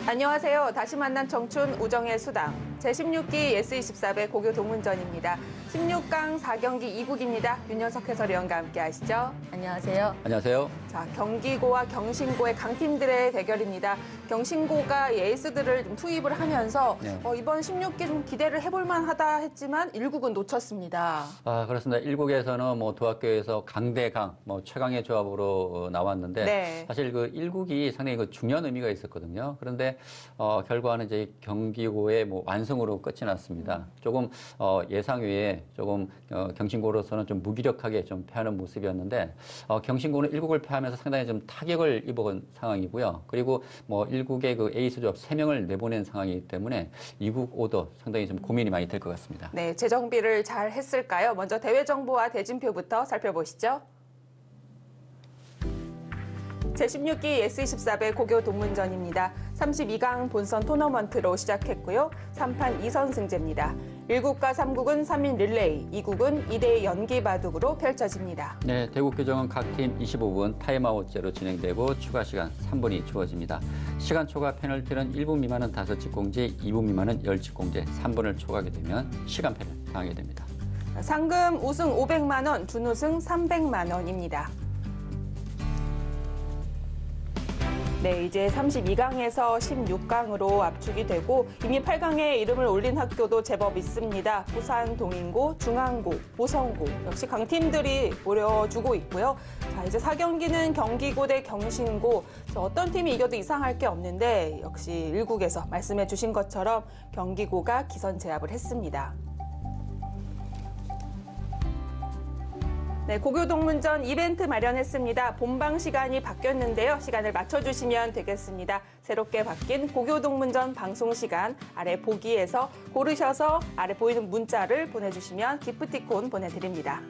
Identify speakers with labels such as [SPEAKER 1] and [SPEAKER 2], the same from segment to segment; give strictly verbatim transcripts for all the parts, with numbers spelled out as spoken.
[SPEAKER 1] 안녕하세요. 다시 만난 청춘 우정의 수당 제십육 기 예스이십사 배 고교 동문전입니다. 십육 강 사 경기 이 국입니다. 윤현석 해설위원과 함께 하시죠.
[SPEAKER 2] 안녕하세요.
[SPEAKER 3] 안녕하세요.
[SPEAKER 1] 자, 경기고와 경신고의 강팀들의 대결입니다. 경신고가 에이스들을 좀 투입을 하면서 네. 어, 이번 십육 기 좀 기대를 해볼 만하다 했지만 일 국은 놓쳤습니다.
[SPEAKER 3] 아, 그렇습니다. 일 국에서는 뭐 도학교에서 강대강, 뭐 최강의 조합으로 나왔는데 네. 사실 그 일 국이 상당히 그 중요한 의미가 있었거든요. 그런데 어, 결과는 이제 경기고의 뭐 완승으로 끝이 났습니다. 조금 어, 예상 외에 조금 어, 경신고로서는 좀 무기력하게 좀 패하는 모습이었는데 어, 경신고는 일 국을 패하면서 상당히 좀 타격을 입어온 상황이고요. 그리고 뭐 일 국의 그 에이스 조합 세 명을 내보낸 상황이기 때문에 이 국 오더 상당히 좀 고민이 많이 될 것 같습니다.
[SPEAKER 1] 네, 재정비를 잘 했을까요? 먼저 대회 정보와 대진표부터 살펴보시죠. 제십육 기 예스이십사 배 고교 동문전입니다. 삼십이 강 본선 토너먼트로 시작했고요. 삼 판 이 선승제입니다. 일 국과 삼 국은 삼 인 릴레이, 이 국은 이 대 연기 바둑으로 펼쳐집니다.
[SPEAKER 3] 네, 대국 규정은 각 팀 이십오 분 타임아웃제로 진행되고 추가 시간 삼 분이 주어집니다. 시간 초과 페널티는 일 분 미만은 다섯 직공제, 이 분 미만은 십 직공제, 삼 분을 초과하게 되면 시간패를 당하게 됩니다.
[SPEAKER 1] 상금 우승 오백만 원, 준우승 삼백만 원입니다. 네, 이제 삼십이 강에서 십육 강으로 압축이 되고 이미 팔 강에 이름을 올린 학교도 제법 있습니다. 부산 동인고, 중앙고, 보성고 역시 강팀들이 보여주고 있고요. 자, 이제 사 경기는 경기고 대 경신고. 어떤 팀이 이겨도 이상할 게 없는데 역시 일 국에서 말씀해 주신 것처럼 경기고가 기선 제압을 했습니다. 네, 고교 동문전 이벤트 마련했습니다. 본방 시간이 바뀌었는데요. 시간을 맞춰주시면 되겠습니다. 새롭게 바뀐 고교 동문전 방송 시간 아래 보기에서 고르셔서 아래 보이는 문자를 보내주시면 기프티콘 보내드립니다.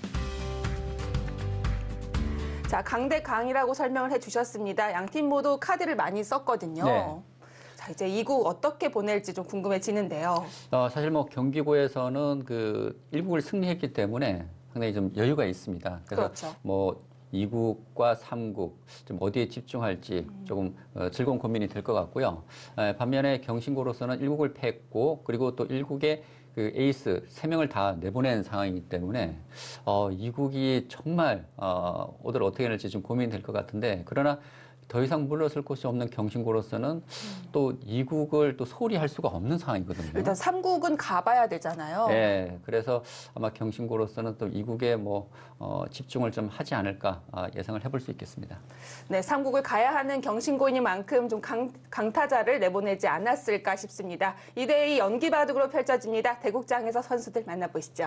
[SPEAKER 1] 자, 강대 강이라고 설명을 해주셨습니다. 양 팀 모두 카드를 많이 썼거든요. 네. 자, 이제 이 국 어떻게 보낼지 좀 궁금해지는데요.
[SPEAKER 3] 어, 사실 뭐 경기고에서는 그 일 국을 승리했기 때문에 상당히 좀 여유가 있습니다. 그래서
[SPEAKER 1] 그렇죠.
[SPEAKER 3] 뭐 이 국과 삼 국 좀 어디에 집중할지 조금 어, 즐거운 고민이 될 것 같고요. 에, 반면에 경신고로서는 일 국을 패했고 그리고 또 일 국의 그 에이스 세 명을 다 내보낸 상황이기 때문에 어, 이 국이 정말 어, 오늘 어떻게 할지 좀 고민이 될 것 같은데 그러나 더 이상 물러설 곳이 없는 경신고로서는 음. 또 이 국을 또 소홀히 할 수가 없는 상황이거든요.
[SPEAKER 1] 일단 삼 국은 가봐야 되잖아요.
[SPEAKER 3] 네, 그래서 아마 경신고로서는 또 이 국에 뭐 어, 집중을 좀 하지 않을까 아, 예상을 해볼 수 있겠습니다.
[SPEAKER 1] 네, 삼 국을 가야 하는 경신고이니만큼 좀 강, 강타자를 내보내지 않았을까 싶습니다. 이 대 이 연기 바둑으로 펼쳐집니다. 대국장에서 선수들 만나보시죠.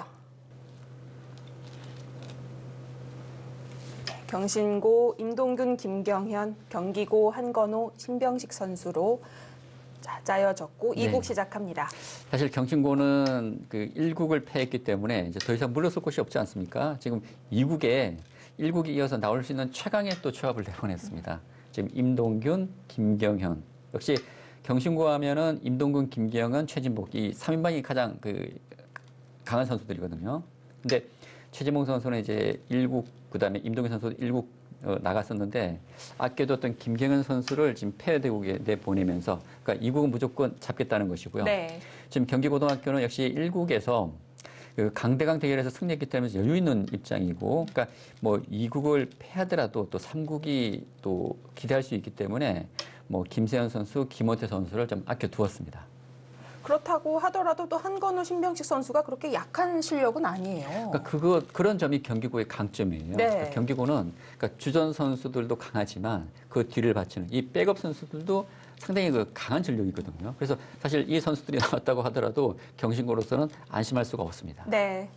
[SPEAKER 1] 경신고 임동균, 김경현, 경기고 한건호, 신병식 선수로 자, 짜여졌고 이 국 네. 시작합니다.
[SPEAKER 3] 사실 경신고는 그 일 국을 패했기 때문에 이제 더 이상 물러설 곳이 없지 않습니까? 지금 이 국에 일 국이 이어서 나올 수 있는 최강의 또 조합을 내보냈습니다. 지금 임동균, 김경현 역시 경신고 하면은 임동균, 김경현, 최진복 이 삼 인방이 가장 그 강한 선수들이거든요. 근데 최진봉 선수는 이제 일 국, 그 다음에 임동균 선수 일 국 어, 나갔었는데 아껴뒀던 김경현 선수를 지금 폐대국에 내보내면서 그러니까 이 국은 무조건 잡겠다는 것이고요. 네. 지금 경기고등학교는 역시 일 국에서 그 강대강 대결에서 승리했기 때문에 여유 있는 입장이고 그러니까 뭐 이 국을 패하더라도 또 삼 국이 또 기대할 수 있기 때문에 뭐 김세현 선수, 김호태 선수를 좀 아껴두었습니다.
[SPEAKER 1] 그렇다고 하더라도 또 한건우, 신병식 선수가 그렇게 약한 실력은 아니에요.
[SPEAKER 3] 그러니까 그거 그런 점이 경기고의 강점이에요.
[SPEAKER 1] 네.
[SPEAKER 3] 그러니까 경기고는 그러니까 주전 선수들도 강하지만 그 뒤를 바치는 이 백업 선수들도 상당히 그 강한 전력이거든요. 그래서 사실 이 선수들이 나왔다고 하더라도 경신고로서는 안심할 수가 없습니다.
[SPEAKER 1] 네.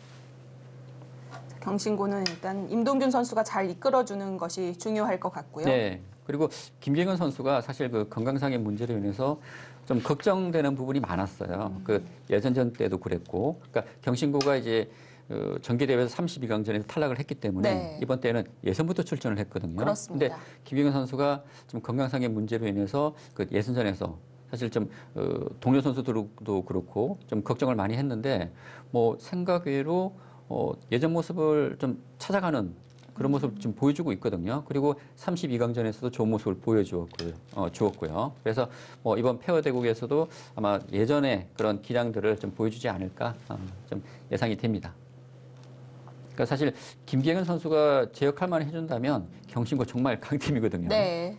[SPEAKER 1] 경신고는 일단 임동균 선수가 잘 이끌어주는 것이 중요할 것 같고요.
[SPEAKER 3] 네. 그리고 김경현 선수가 사실 그 건강상의 문제로 인해서 좀 걱정되는 부분이 많았어요. 음. 그 예선전 때도 그랬고, 그러니까 경신고가 이제 어, 정기대회에서 삼십이 강전에서 탈락을 했기 때문에 네. 이번 때는 예선부터 출전을 했거든요.
[SPEAKER 1] 그렇습니다.
[SPEAKER 3] 근데 김경현 선수가 좀 건강상의 문제로 인해서 그 예선전에서 사실 좀 어, 동료 선수들도 그렇고 좀 걱정을 많이 했는데 뭐 생각 외로 어, 예전 모습을 좀 찾아가는 그런 모습을 좀 보여주고 있거든요. 그리고 삼십이 강전에서도 좋은 모습을 보여주었고요. 어, 주었고요. 그래서 뭐 이번 페어 대국에서도 아마 예전에 그런 기량들을 좀 보여주지 않을까 어, 좀 예상이 됩니다. 그러니까 사실 김기현 선수가 제 역할만 해준다면 경신고 정말 강팀이거든요.
[SPEAKER 1] 네.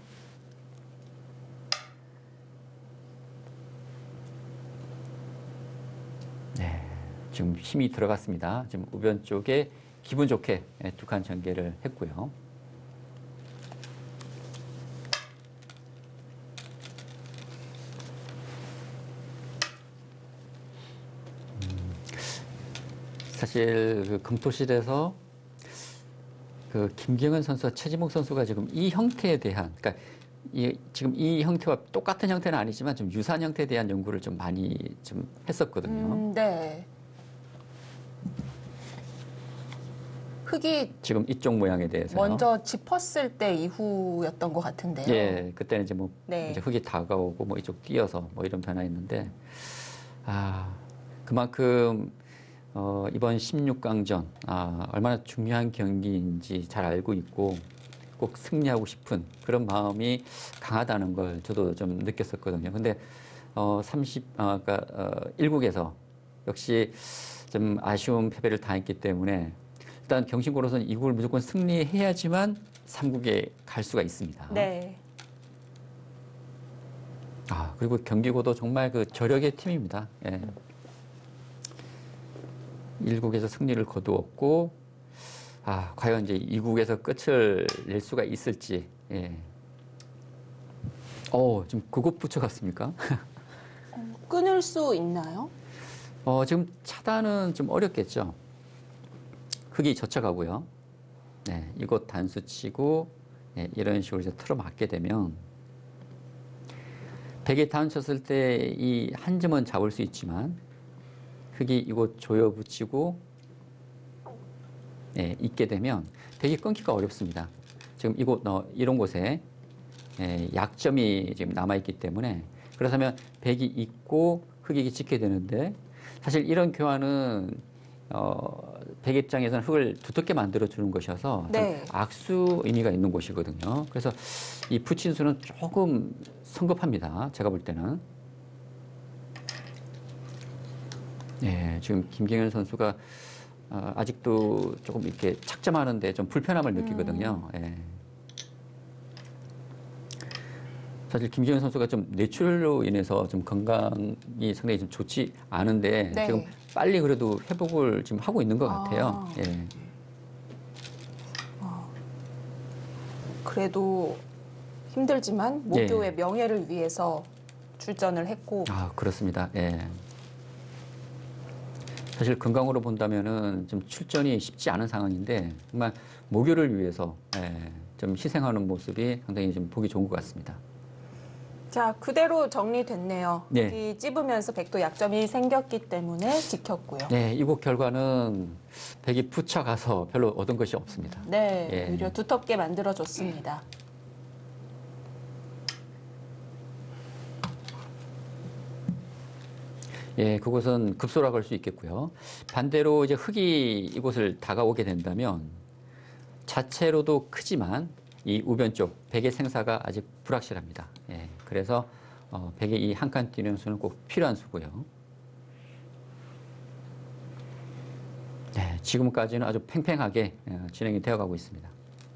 [SPEAKER 3] 네, 지금 힘이 들어갔습니다. 지금 우변 쪽에 기분 좋게 두 칸 전개를 했고요. 음, 사실 그 금토실에서 그 김경은 선수와 최지목 선수가 지금 이 형태에 대한, 그러니까 이, 지금 이 형태와 똑같은 형태는 아니지만 좀 유사한 형태에 대한 연구를 좀 많이 좀 했었거든요.
[SPEAKER 1] 음, 네. 흙이
[SPEAKER 3] 지금 이쪽 모양에 대해서
[SPEAKER 1] 먼저 짚었을 때 이후였던 것 같은데요.
[SPEAKER 3] 예, 그때는 이제 뭐
[SPEAKER 1] 네.
[SPEAKER 3] 이제 흙이 다가오고 뭐 이쪽 뛰어서 뭐 이런 변화였는데 아 그만큼 어, 이번 십육 강전 아, 얼마나 중요한 경기인지 잘 알고 있고 꼭 승리하고 싶은 그런 마음이 강하다는 걸 저도 좀 느꼈었거든요. 근데 어, 삼십 아, 그러니까 어, 일국에서 역시 좀 아쉬운 패배를 당했기 때문에 일단 경신고로서는 이 국을 무조건 승리해야지만 삼 국에 갈 수가 있습니다.
[SPEAKER 1] 네.
[SPEAKER 3] 아, 그리고 경기고도 정말 그 저력의 팀입니다. 예. 일 국에서 승리를 거두었고, 아, 과연 이제 이 국에서 끝을 낼 수가 있을지, 예. 어, 지금 그것 붙여갔습니까?
[SPEAKER 1] 끊을 수 있나요?
[SPEAKER 3] 어, 지금 차단은 좀 어렵겠죠. 흙이 젖혀가고요. 네, 이곳 단수 치고, 네, 이런 식으로 이제 틀어맞게 되면, 백에 다운 쳤을 때 이 한 점은 잡을 수 있지만, 흙이 이곳 조여 붙이고, 네, 있게 되면, 백이 끊기가 어렵습니다. 지금 이곳, 어, 이런 곳에, 네, 약점이 지금 남아있기 때문에, 그렇다면 백이 있고, 흙이 찍게 되는데, 사실 이런 교환은, 어, 백 입장에서는 흙을 두텁게 만들어주는 것이어서
[SPEAKER 1] 네.
[SPEAKER 3] 악수 의미가 있는 곳이거든요. 그래서 이 붙인 수는 조금 성급합니다. 제가 볼 때는. 네, 지금 김경현 선수가 어, 아직도 조금 이렇게 착점하는데 좀 불편함을 느끼거든요.
[SPEAKER 1] 음.
[SPEAKER 3] 예. 사실 김기현 선수가 좀 뇌출혈로 인해서 좀 건강이 상당히 좀 좋지 않은데
[SPEAKER 1] 네.
[SPEAKER 3] 지금 빨리 그래도 회복을 지금 하고 있는 것 같아요.
[SPEAKER 1] 아.
[SPEAKER 3] 예.
[SPEAKER 1] 그래도 힘들지만
[SPEAKER 3] 예.
[SPEAKER 1] 모교의 명예를 위해서 출전을 했고.
[SPEAKER 3] 아, 그렇습니다. 예. 사실 건강으로 본다면은 좀 출전이 쉽지 않은 상황인데 정말 모교를 위해서 예, 좀 희생하는 모습이 상당히 좀 보기 좋은 것 같습니다.
[SPEAKER 1] 자, 그대로 정리됐네요.
[SPEAKER 3] 네.
[SPEAKER 1] 이 찝으면서 백도 약점이 생겼기 때문에 지켰고요.
[SPEAKER 3] 네, 이곡 결과는 백이 붙여가서 별로 얻은 것이 없습니다.
[SPEAKER 1] 네,
[SPEAKER 3] 예.
[SPEAKER 1] 오히려 두텁게 만들어줬습니다.
[SPEAKER 3] 예, 그곳은 급소락할 수 있겠고요. 반대로 이제 흙이 이곳을 다가오게 된다면 자체로도 크지만 이 우변 쪽 백의 생사가 아직 불확실합니다. 예, 그래서 어, 백의 이 한 칸 뛰는 수는 꼭 필요한 수고요. 네, 지금까지는 아주 팽팽하게 어, 진행이 되어가고 있습니다.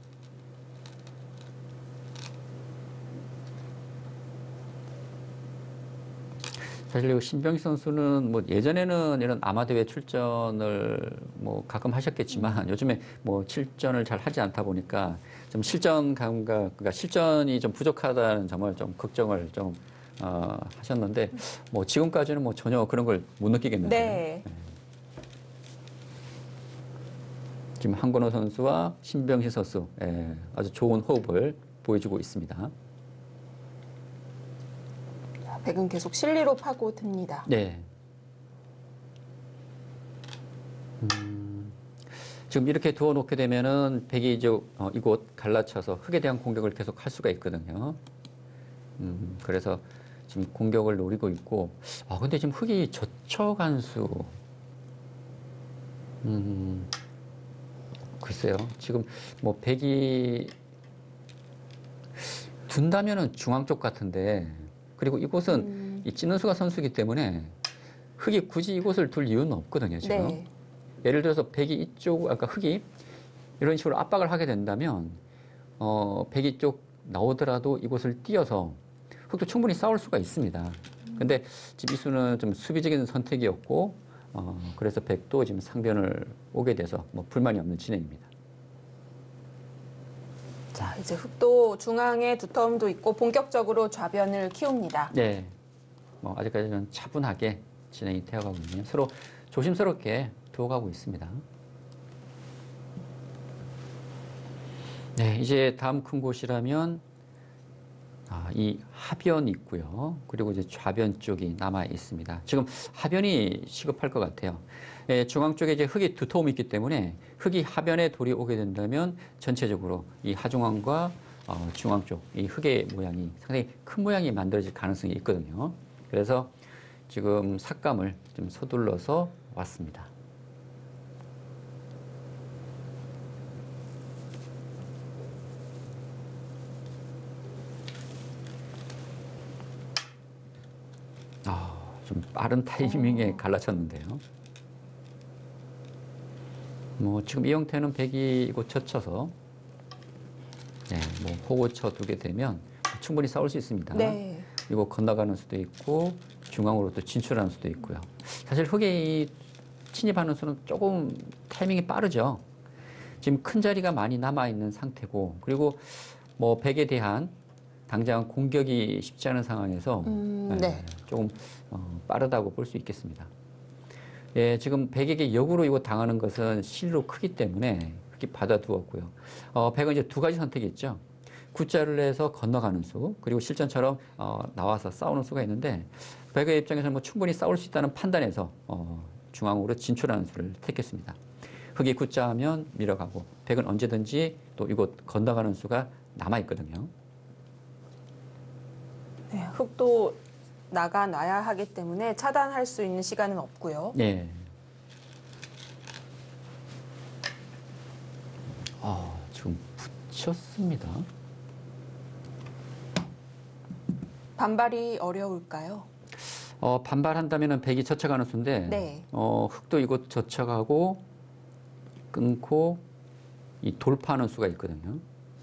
[SPEAKER 3] 사실 신병희 선수는 뭐 예전에는 이런 아마대회 출전을 뭐 가끔 하셨겠지만 요즘에 뭐 출전을 잘 하지 않다 보니까 좀 실전 감각, 그러니까 실전이 좀 부족하다는 점을 좀 걱정을 좀 어, 하셨는데 뭐 지금까지는 뭐 전혀 그런 걸 못 느끼겠는데요.
[SPEAKER 1] 네.
[SPEAKER 3] 지금 한건호 선수와 신병희 선수 예, 아주 좋은 호흡을 보여주고 있습니다.
[SPEAKER 1] 백은 계속 실리로 파고듭니다.
[SPEAKER 3] 네. 음, 지금 이렇게 두어 놓게 되면은 백이 이제 어, 이곳 갈라쳐서 흙에 대한 공격을 계속 할 수가 있거든요. 음, 그래서 지금 공격을 노리고 있고, 아 근데 지금 흙이 젖혀간 수, 음, 그 글쎄요. 지금 뭐 백이 둔다면은 중앙 쪽 같은데, 그리고 이곳은
[SPEAKER 1] 음.
[SPEAKER 3] 이 찐은수가 선수이기 때문에 흑이 굳이 이곳을 둘 이유는 없거든요, 지금.
[SPEAKER 1] 네.
[SPEAKER 3] 예를 들어서 백이 이쪽, 아까 흑이 이런 식으로 압박을 하게 된다면, 어, 백이 쪽 나오더라도 이곳을 띄어서 흑도 충분히 싸울 수가 있습니다. 근데 지금 이 수는 좀 수비적인 선택이었고, 어, 그래서 백도 지금 상변을 오게 돼서 뭐 불만이 없는 진행입니다.
[SPEAKER 1] 자, 이제 흑도 중앙에 두터움도 있고 본격적으로 좌변을 키웁니다.
[SPEAKER 3] 네. 뭐 아직까지는 차분하게 진행이 되어가고 있네요. 서로 조심스럽게 두어가고 있습니다. 네, 이제 다음 큰 곳이라면 아, 이 하변이 있고요. 그리고 이제 좌변 쪽이 남아 있습니다. 지금 하변이 시급할 것 같아요. 예, 중앙 쪽에 이제 흙이 두터움이 있기 때문에 흙이 하변에 돌이 오게 된다면 전체적으로 이 하중앙과 어, 중앙 쪽 이 흙의 모양이 상당히 큰 모양이 만들어질 가능성이 있거든요. 그래서 지금 삭감을 좀 서둘러서 왔습니다. 아, 좀 빠른 타이밍에 갈라쳤는데요. 뭐 지금 이 형태는 백이 이곳 젖혀서 네, 뭐 호구 쳐두게 되면 충분히 싸울 수 있습니다.
[SPEAKER 1] 네.
[SPEAKER 3] 이거 건너가는 수도 있고 중앙으로 또 진출하는 수도 있고요. 사실 흑이 침입하는 수는 조금 타이밍이 빠르죠. 지금 큰 자리가 많이 남아 있는 상태고, 그리고 뭐 백에 대한 당장 공격이 쉽지 않은 상황에서
[SPEAKER 1] 음,
[SPEAKER 3] 네,
[SPEAKER 1] 네.
[SPEAKER 3] 조금 어, 빠르다고 볼 수 있겠습니다. 예, 지금 백에게 역으로 이거 당하는 것은 실로 크기 때문에 그렇게 받아두었고요. 어, 백은 이제 두 가지 선택이 있죠. 굿자를 내서 건너가는 수, 그리고 실전처럼 어, 나와서 싸우는 수가 있는데, 백의 입장에서는 뭐 충분히 싸울 수 있다는 판단에서 어, 중앙으로 진출하는 수를 택했습니다. 흑이 굿자하면 밀어가고, 백은 언제든지 또 이곳 건너가는 수가 남아있거든요.
[SPEAKER 1] 네, 흑도 나가놔야 하기 때문에 차단할 수 있는 시간은 없고요.
[SPEAKER 3] 네. 아, 지금 붙였습니다.
[SPEAKER 1] 반발이 어려울까요?
[SPEAKER 3] 어, 반발한다면 백이 젖혀가는 수인데,
[SPEAKER 1] 네.
[SPEAKER 3] 어, 흑도 이곳 젖혀가고 끊고 이 돌파하는 수가 있거든요.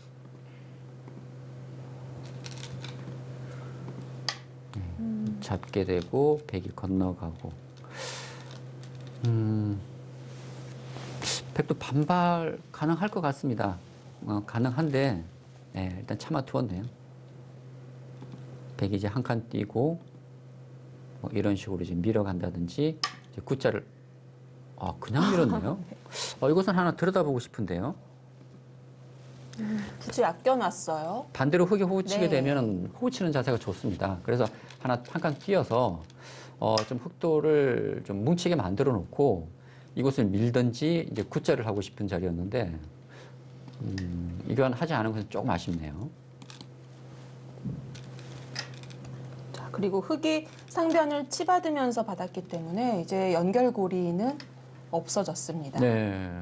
[SPEAKER 1] 음.
[SPEAKER 3] 잡게 되고 백이 건너가고, 음, 백도 반발 가능할 것 같습니다. 어, 가능한데 네, 일단 참아 두었네요. 백이 이제 한 칸 띄고 뭐 이런 식으로 이제 밀어간다든지, 이제 굿자를 아, 그냥 밀었네요. 어, 이것은 하나 들여다보고 싶은데요.
[SPEAKER 1] 음, 굳이 아껴놨어요.
[SPEAKER 3] 반대로 흑이 호구 치게
[SPEAKER 1] 네.
[SPEAKER 3] 되면 호구 치는 자세가 좋습니다. 그래서 하나 한 칸 띄어서 어, 좀 흑도를 좀 뭉치게 만들어 놓고 이곳을 밀든지 이제 굿자를 하고 싶은 자리였는데, 음, 이건 하지 않은 것은 조금 아쉽네요.
[SPEAKER 1] 자, 그리고 흑이 상변을 치받으면서 받았기 때문에 이제 연결고리는 없어졌습니다.
[SPEAKER 3] 네.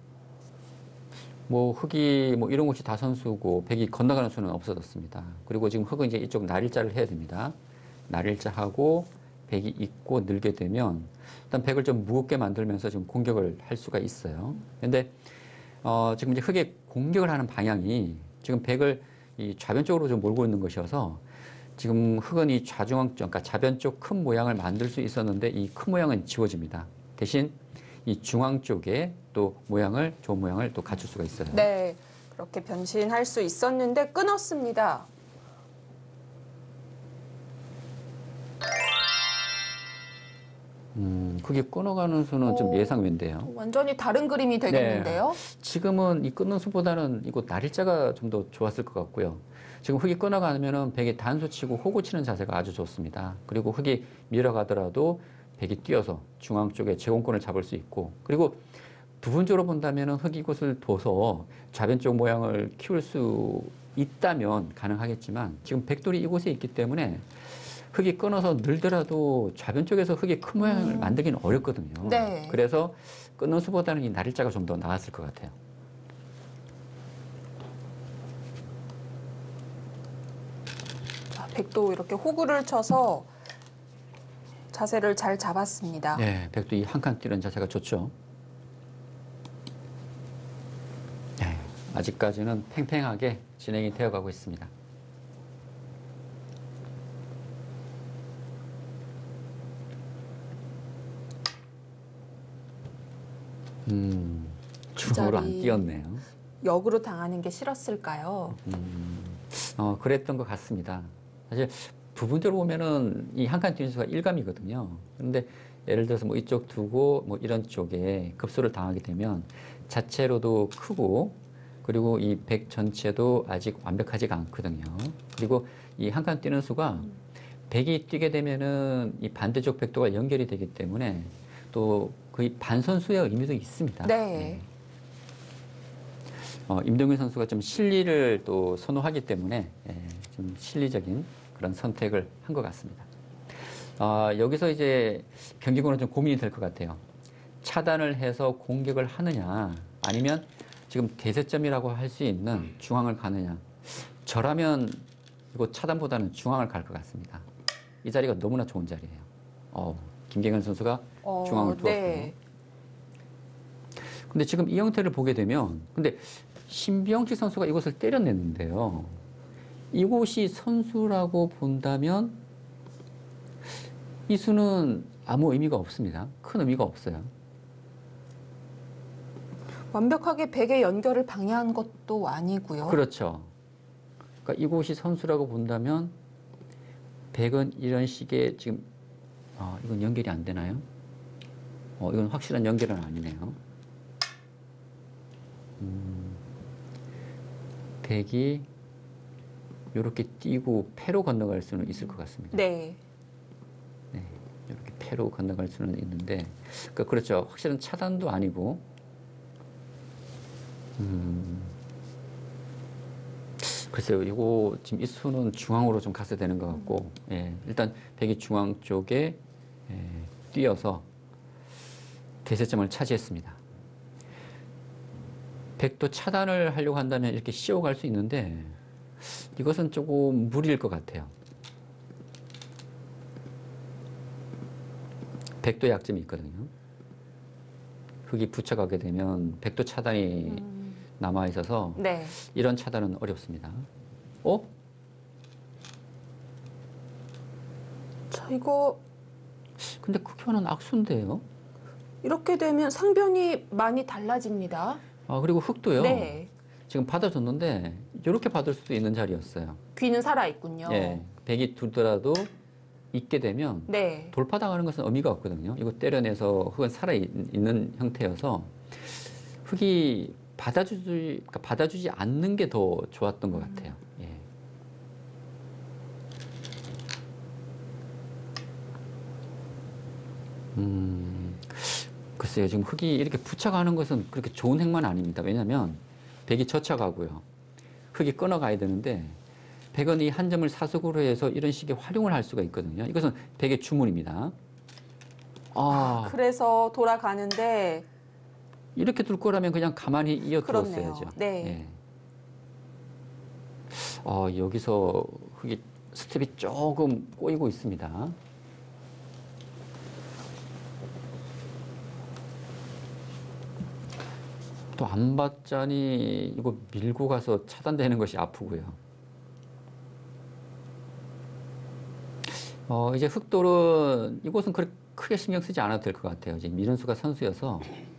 [SPEAKER 3] 뭐 흑이 뭐 이런 곳이 다 선수고 백이 건너가는 수는 없어졌습니다. 그리고 지금 흑은 이제 이쪽 날일자를 해야 됩니다. 날일자 하고 백이 있고 늘게 되면 일단 백을 좀 무겁게 만들면서 지금 공격을 할 수가 있어요. 근데 어 지금 이제 흑의 공격을 하는 방향이 지금 백을 이 좌변 쪽으로 좀 몰고 있는 것이어서 지금 흑은 이 좌중앙 쪽, 그러니까 좌변 쪽 큰 모양을 만들 수 있었는데 이 큰 모양은 지워집니다. 대신 이 중앙 쪽에 또 모양을, 좋은 모양을 또 갖출 수가 있어요.
[SPEAKER 1] 네, 그렇게 변신할 수 있었는데 끊었습니다.
[SPEAKER 3] 음, 그게 끊어가는 수는 좀
[SPEAKER 1] 오.
[SPEAKER 3] 예상외인데요.
[SPEAKER 1] 완전히 다른 그림이 되겠는데요.
[SPEAKER 3] 지금은 이 끊는 수보다는 이곳 날일자가 좀 더 좋았을 것 같고요. 지금 흑이 끊어가면은 백이 단수 치고 호구 치는 자세가 아주 좋습니다. 그리고 흑이 밀어가더라도 백이 뛰어서 중앙 쪽에 제공권을 잡을 수 있고, 그리고 부분적으로 본다면은 흑이 이곳을 둬서 좌변 쪽 모양을 키울 수 있다면 가능하겠지만, 지금 백돌이 이곳에 있기 때문에 흑이 끊어서 늘더라도 좌변 쪽에서 흑이 큰 모양을
[SPEAKER 1] 음.
[SPEAKER 3] 만들기는 어렵거든요.
[SPEAKER 1] 네.
[SPEAKER 3] 그래서 끊는 수보다는 이 날일자가 좀 더 나았을 것 같아요.
[SPEAKER 1] 백도 이렇게 호구를 쳐서 자세를 잘 잡았습니다.
[SPEAKER 3] 네, 백도 이 한 칸 뛰는 자세가 좋죠. 네, 아직까지는 팽팽하게 진행이 되어가고 있습니다. 음, 중으로 안
[SPEAKER 1] 자리.
[SPEAKER 3] 뛰었네요.
[SPEAKER 1] 역으로 당하는 게 싫었을까요?
[SPEAKER 3] 음, 어, 그랬던 것 같습니다. 사실 부분적으로 보면은 이 한 칸 뛰는 수가 일감이거든요. 그런데 예를 들어서 뭐 이쪽 두고 뭐 이런 쪽에 급소를 당하게 되면 자체로도 크고 그리고 이 백 전체도 아직 완벽하지가 않거든요. 그리고 이 한 칸 뛰는 수가 백이 뛰게 되면은 이 반대쪽 백도가 연결이 되기 때문에 또 거의 반선수의 의미도 있습니다.
[SPEAKER 1] 네.
[SPEAKER 3] 어, 임동균 선수가 좀 실리를 또 선호하기 때문에 예, 좀 실리적인 그런 선택을 한 것 같습니다. 어, 여기서 이제 경기군은 좀 고민이 될 것 같아요. 차단을 해서 공격을 하느냐 아니면 지금 대세점이라고 할 수 있는 중앙을 가느냐. 저라면 이거 차단보다는 중앙을 갈 것 같습니다. 이 자리가 너무나 좋은 자리예요. 어, 김경현 선수가
[SPEAKER 1] 어,
[SPEAKER 3] 중앙을 두었고요.
[SPEAKER 1] 네.
[SPEAKER 3] 근데 지금 이 형태를 보게 되면 근데 신병식 선수가 이곳을 때려냈는데요. 이곳이 선수라고 본다면 이 수는 아무 의미가 없습니다. 큰 의미가 없어요.
[SPEAKER 1] 완벽하게 백의 연결을 방해한 것도 아니고요.
[SPEAKER 3] 그렇죠. 그러니까 이곳이 선수라고 본다면 백은 이런 식의 지금 아, 이건 연결이 안 되나요? 어, 이건 확실한 연결은 아니네요. 음, 백이 이렇게 뛰고 패로 건너갈 수는 있을 것 같습니다.
[SPEAKER 1] 네.
[SPEAKER 3] 네, 이렇게 패로 건너갈 수는 있는데, 그러니까 그렇죠. 확실한 차단도 아니고, 음, 글쎄요. 이거 지금 이 수는 중앙으로 좀 갔어야 되는 것 같고, 예, 일단 백이 중앙 쪽에 예, 뛰어서 대세점을 차지했습니다. 백도 차단을 하려고 한다면 이렇게 씌워갈 수 있는데 이것은 조금 무리일 것 같아요. 백도 약점이 있거든요. 흙이 붙여가게 되면 백도 차단이
[SPEAKER 1] 음.
[SPEAKER 3] 남아 있어서
[SPEAKER 1] 네.
[SPEAKER 3] 이런 차단은 어렵습니다. 어?
[SPEAKER 1] 자, 이거
[SPEAKER 3] 근데 극효는 악수인데요.
[SPEAKER 1] 이렇게 되면 상변이 많이 달라집니다.
[SPEAKER 3] 아, 그리고 흙도요.
[SPEAKER 1] 네.
[SPEAKER 3] 지금 받아줬는데 이렇게 받을 수도 있는 자리였어요.
[SPEAKER 1] 귀는 살아 있군요.
[SPEAKER 3] 예, 백이 두더라도 있게 되면
[SPEAKER 1] 네.
[SPEAKER 3] 돌파당하는 것은 의미가 없거든요. 이거 때려내서 흙은 살아있는 형태여서 흙이 받아주지, 그러니까 받아주지 않는 게 더 좋았던 것 같아요. 예. 음, 글쎄요. 지금 흙이 이렇게 붙여가는 것은 그렇게 좋은 행만 아닙니다. 왜냐하면 백이 젖혀가고요. 흙이 끊어가야 되는데 백은 이 한 점을 사석으로 해서 이런 식의 활용을 할 수가 있거든요. 이것은 백의 주문입니다. 아,
[SPEAKER 1] 그래서 돌아가는데
[SPEAKER 3] 이렇게 둘 거라면 그냥 가만히 이어
[SPEAKER 1] 그렇네요.
[SPEAKER 3] 두었어야죠.
[SPEAKER 1] 네.
[SPEAKER 3] 예. 어, 여기서 흙이 스텝이 조금 꼬이고 있습니다. 또 안 받자니 이거 밀고 가서 차단되는 것이 아프고요. 어, 이제 흑돌은 이곳은 그렇게 크게 신경 쓰지 않아도 될 것 같아요. 이제 미른수가 선수여서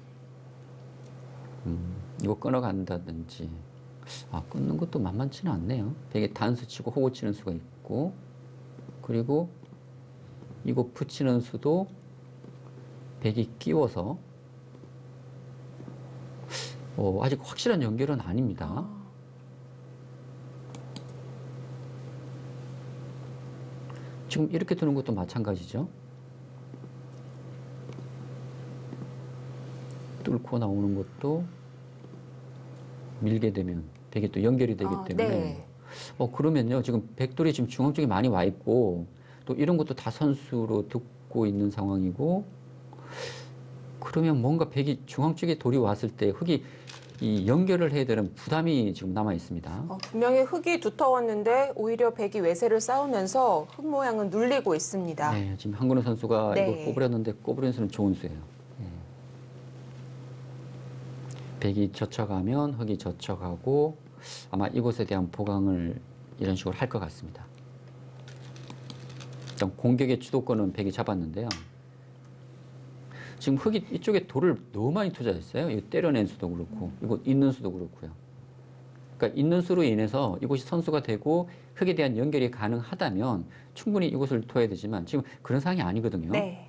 [SPEAKER 3] 음, 이거 끊어간다든지 아, 끊는 것도 만만치는 않네요. 백에 단수 치고 호구 치는 수가 있고 그리고 이거 붙이는 수도 백이 끼워서 어, 아직 확실한 연결은 아닙니다. 지금 이렇게 두는 것도 마찬가지죠. 뚫고 나오는 것도 밀게 되면 백이 또 연결이 되기
[SPEAKER 1] 아,
[SPEAKER 3] 때문에
[SPEAKER 1] 네.
[SPEAKER 3] 어, 그러면요. 지금 백돌이 지금 중앙 쪽에 많이 와 있고 또 이런 것도 다 선수로 듣고 있는 상황이고 그러면 뭔가 백이 중앙 쪽에 돌이 왔을 때 흙이 이 연결을 해야 되는 부담이 지금 남아 있습니다.
[SPEAKER 1] 어, 분명히 흙이 두터웠는데 오히려 백이 외세를 쌓으면서 흙 모양은 눌리고 있습니다.
[SPEAKER 3] 네, 지금 한근호 선수가
[SPEAKER 1] 네.
[SPEAKER 3] 이거 꼬부렸는데 꼬부린 수는 좋은 수예요. 네. 백이 젖혀가면 흙이 젖혀가고 아마 이곳에 대한 보강을 이런 식으로 할 것 같습니다. 일단 공격의 주도권은 백이 잡았는데요. 지금 흙이 이쪽에 돌을 너무 많이 투자했어요. 이거 때려낸 수도 그렇고, 이거 있는 수도 그렇고요. 그러니까 있는 수로 인해서 이곳이 선수가 되고 흙에 대한 연결이 가능하다면 충분히 이곳을 둬야 되지만 지금 그런 상황이 아니거든요.
[SPEAKER 1] 네.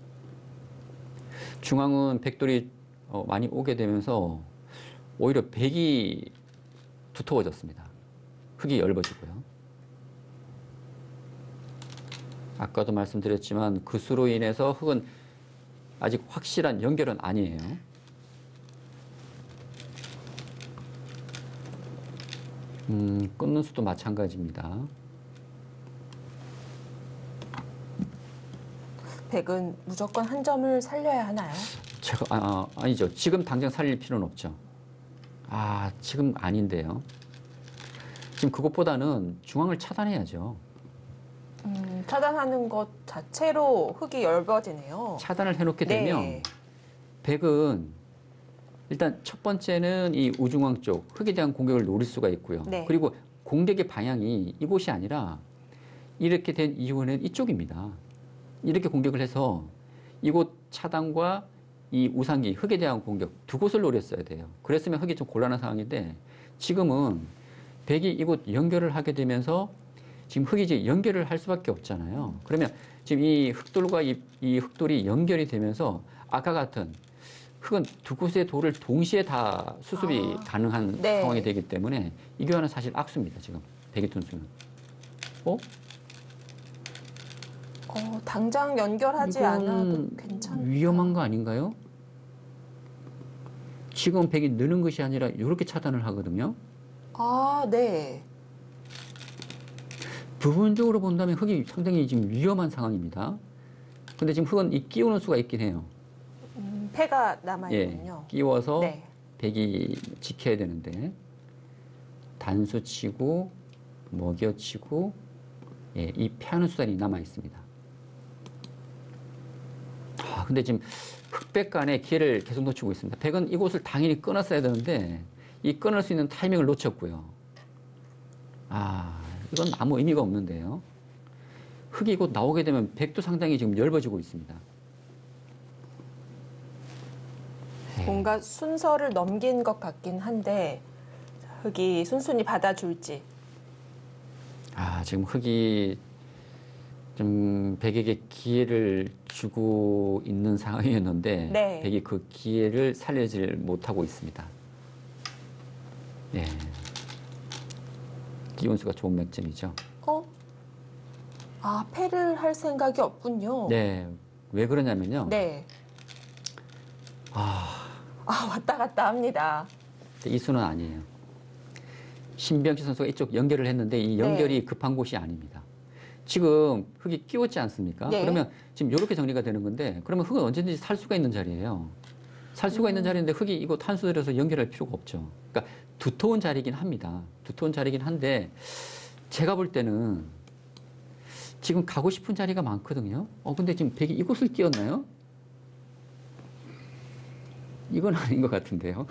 [SPEAKER 3] 중앙은 백돌이 어, 많이 오게 되면서 오히려 백이 두터워졌습니다. 흙이 얇아지고요. 아까도 말씀드렸지만 그 수로 인해서 흙은 아직 확실한 연결은 아니에요. 음, 끊는 수도 마찬가지입니다.
[SPEAKER 1] 백은 무조건 한 점을 살려야 하나요?
[SPEAKER 3] 제가 아, 아, 아니죠. 지금 당장 살릴 필요는 없죠. 아, 지금 아닌데요. 지금 그것보다는 중앙을 차단해야죠.
[SPEAKER 1] 음, 차단하는 것 자체로 흙이 얇아지네요.
[SPEAKER 3] 차단을 해놓게
[SPEAKER 1] 네.
[SPEAKER 3] 되면 백은 일단 첫 번째는 이 우중앙 쪽 흙에 대한 공격을 노릴 수가 있고요.
[SPEAKER 1] 네.
[SPEAKER 3] 그리고 공격의 방향이 이곳이 아니라 이렇게 된 이유는 이쪽입니다. 이렇게 공격을 해서 이곳 차단과 이 우상기 흙에 대한 공격 두 곳을 노렸어야 돼요. 그랬으면 흙이 좀 곤란한 상황인데 지금은 백이 이곳 연결을 하게 되면서 지금 흙이 이제 연결을 할 수밖에 없잖아요. 그러면 지금 이 흙돌과 이, 이 흙돌이 연결이 되면서 아까 같은 흙은 두 곳의 돌을 동시에 다 수습이
[SPEAKER 1] 아,
[SPEAKER 3] 가능한
[SPEAKER 1] 네.
[SPEAKER 3] 상황이 되기 때문에 이 교환은 사실 악수입니다. 지금 백이 둔수는. 어?
[SPEAKER 1] 어, 당장 연결하지
[SPEAKER 3] 이건
[SPEAKER 1] 않아도 괜찮다.
[SPEAKER 3] 위험한 거 아닌가요? 지금 백이 느는 것이 아니라 이렇게 차단을 하거든요.
[SPEAKER 1] 아, 네.
[SPEAKER 3] 부분적으로 본다면 흙이 상당히 지금 위험한 상황입니다. 근데 지금 흙은 이 끼우는 수가 있긴 해요.
[SPEAKER 1] 음, 패가
[SPEAKER 3] 예,
[SPEAKER 1] 남아있군요.
[SPEAKER 3] 끼워서
[SPEAKER 1] 네.
[SPEAKER 3] 백이 지켜야 되는데 단수 치고 먹여 치고 예, 이 패하는 수단이 남아 있습니다. 아, 근데 지금 흑백 간의 기회를 계속 놓치고 있습니다. 백은 이곳을 당연히 끊었어야 되는데 이 끊을 수 있는 타이밍을 놓쳤고요. 아, 이건 아무 의미가 없는데요. 흙이 곧 나오게 되면 백도 상당히 지금 얇아지고 있습니다.
[SPEAKER 1] 뭔가 순서를 넘긴 것 같긴 한데 흙이 순순히 받아줄지.
[SPEAKER 3] 아, 지금 흙이 좀 백에게 기회를 주고 있는 상황이었는데
[SPEAKER 1] 네.
[SPEAKER 3] 백이 그 기회를 살려질 못하고 있습니다. 네. 기운수가 좋은 맥점이죠.
[SPEAKER 1] 어? 아, 패를 할 생각이 없군요.
[SPEAKER 3] 네. 왜 그러냐면요.
[SPEAKER 1] 네.
[SPEAKER 3] 아,
[SPEAKER 1] 아, 왔다 갔다 합니다.
[SPEAKER 3] 이 수는 아니에요. 신병치 선수가 이쪽 연결을 했는데 이 연결이
[SPEAKER 1] 네.
[SPEAKER 3] 급한 곳이 아닙니다. 지금 흙이 끼웠지 않습니까?
[SPEAKER 1] 네.
[SPEAKER 3] 그러면 지금 이렇게 정리가 되는 건데 그러면 흙은 언제든지 살 수가 있는 자리예요. 살 수가
[SPEAKER 1] 음.
[SPEAKER 3] 있는 자리인데 흙이 이곳 한 수 들여서 연결할 필요가 없죠. 그러니까 두터운 자리긴 합니다. 두터운 자리긴 한데 제가 볼 때는 지금 가고 싶은 자리가 많거든요. 어, 근데 지금 백이 이곳을 끼웠나요? 이건 아닌 것 같은데요.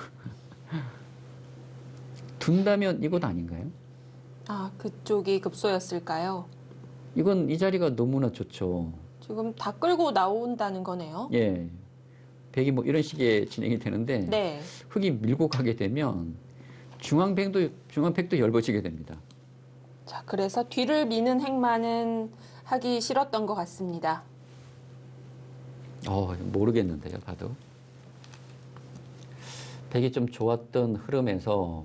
[SPEAKER 3] 둔다면 이곳 아닌가요?
[SPEAKER 1] 아, 그쪽이 급소였을까요?
[SPEAKER 3] 이건 이 자리가 너무나 좋죠.
[SPEAKER 1] 지금 다 끌고 나온다는 거네요.
[SPEAKER 3] 예. 백이 뭐 이런 식의 진행이 되는데
[SPEAKER 1] 네.
[SPEAKER 3] 흙이 밀고 가게 되면 중앙백도 중앙백도 얇아지게 됩니다.
[SPEAKER 1] 자, 그래서 뒤를 미는 행만은 하기 싫었던 것 같습니다.
[SPEAKER 3] 어, 모르겠는데요, 봐도. 백이 좀 좋았던 흐름에서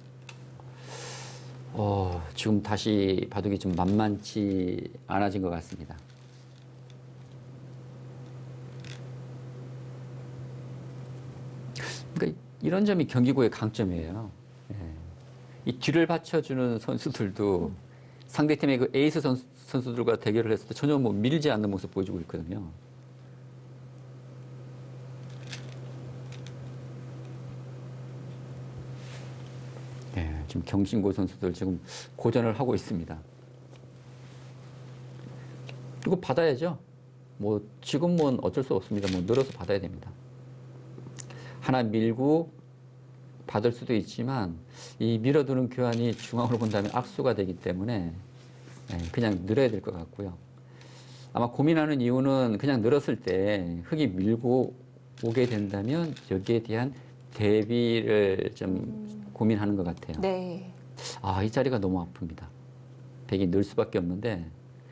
[SPEAKER 3] 어, 지금 다시 바둑이 좀 만만치 않아진 것 같습니다. 그러니까 이런 점이 경기고의 강점이에요. 예. 이 뒤를 받쳐주는 선수들도 상대팀의 그 에이스 선수, 선수들과 대결을 했을 때 전혀 뭐 밀지 않는 모습 보여주고 있거든요. 지금 경신고 선수들 지금 고전을 하고 있습니다. 이거 받아야죠. 뭐 지금은 어쩔 수 없습니다. 뭐 늘어서 받아야 됩니다. 하나 밀고 받을 수도 있지만 이 밀어두는 교환이 중앙으로 본다면 악수가 되기 때문에 그냥 늘어야 될 것 같고요. 아마 고민하는 이유는 그냥 늘었을 때 흙이 밀고 오게 된다면 여기에 대한 대비를 좀 음. 고민하는 것 같아요.
[SPEAKER 1] 네.
[SPEAKER 3] 아, 이 자리가 너무 아픕니다. 백이 늘 수밖에 없는데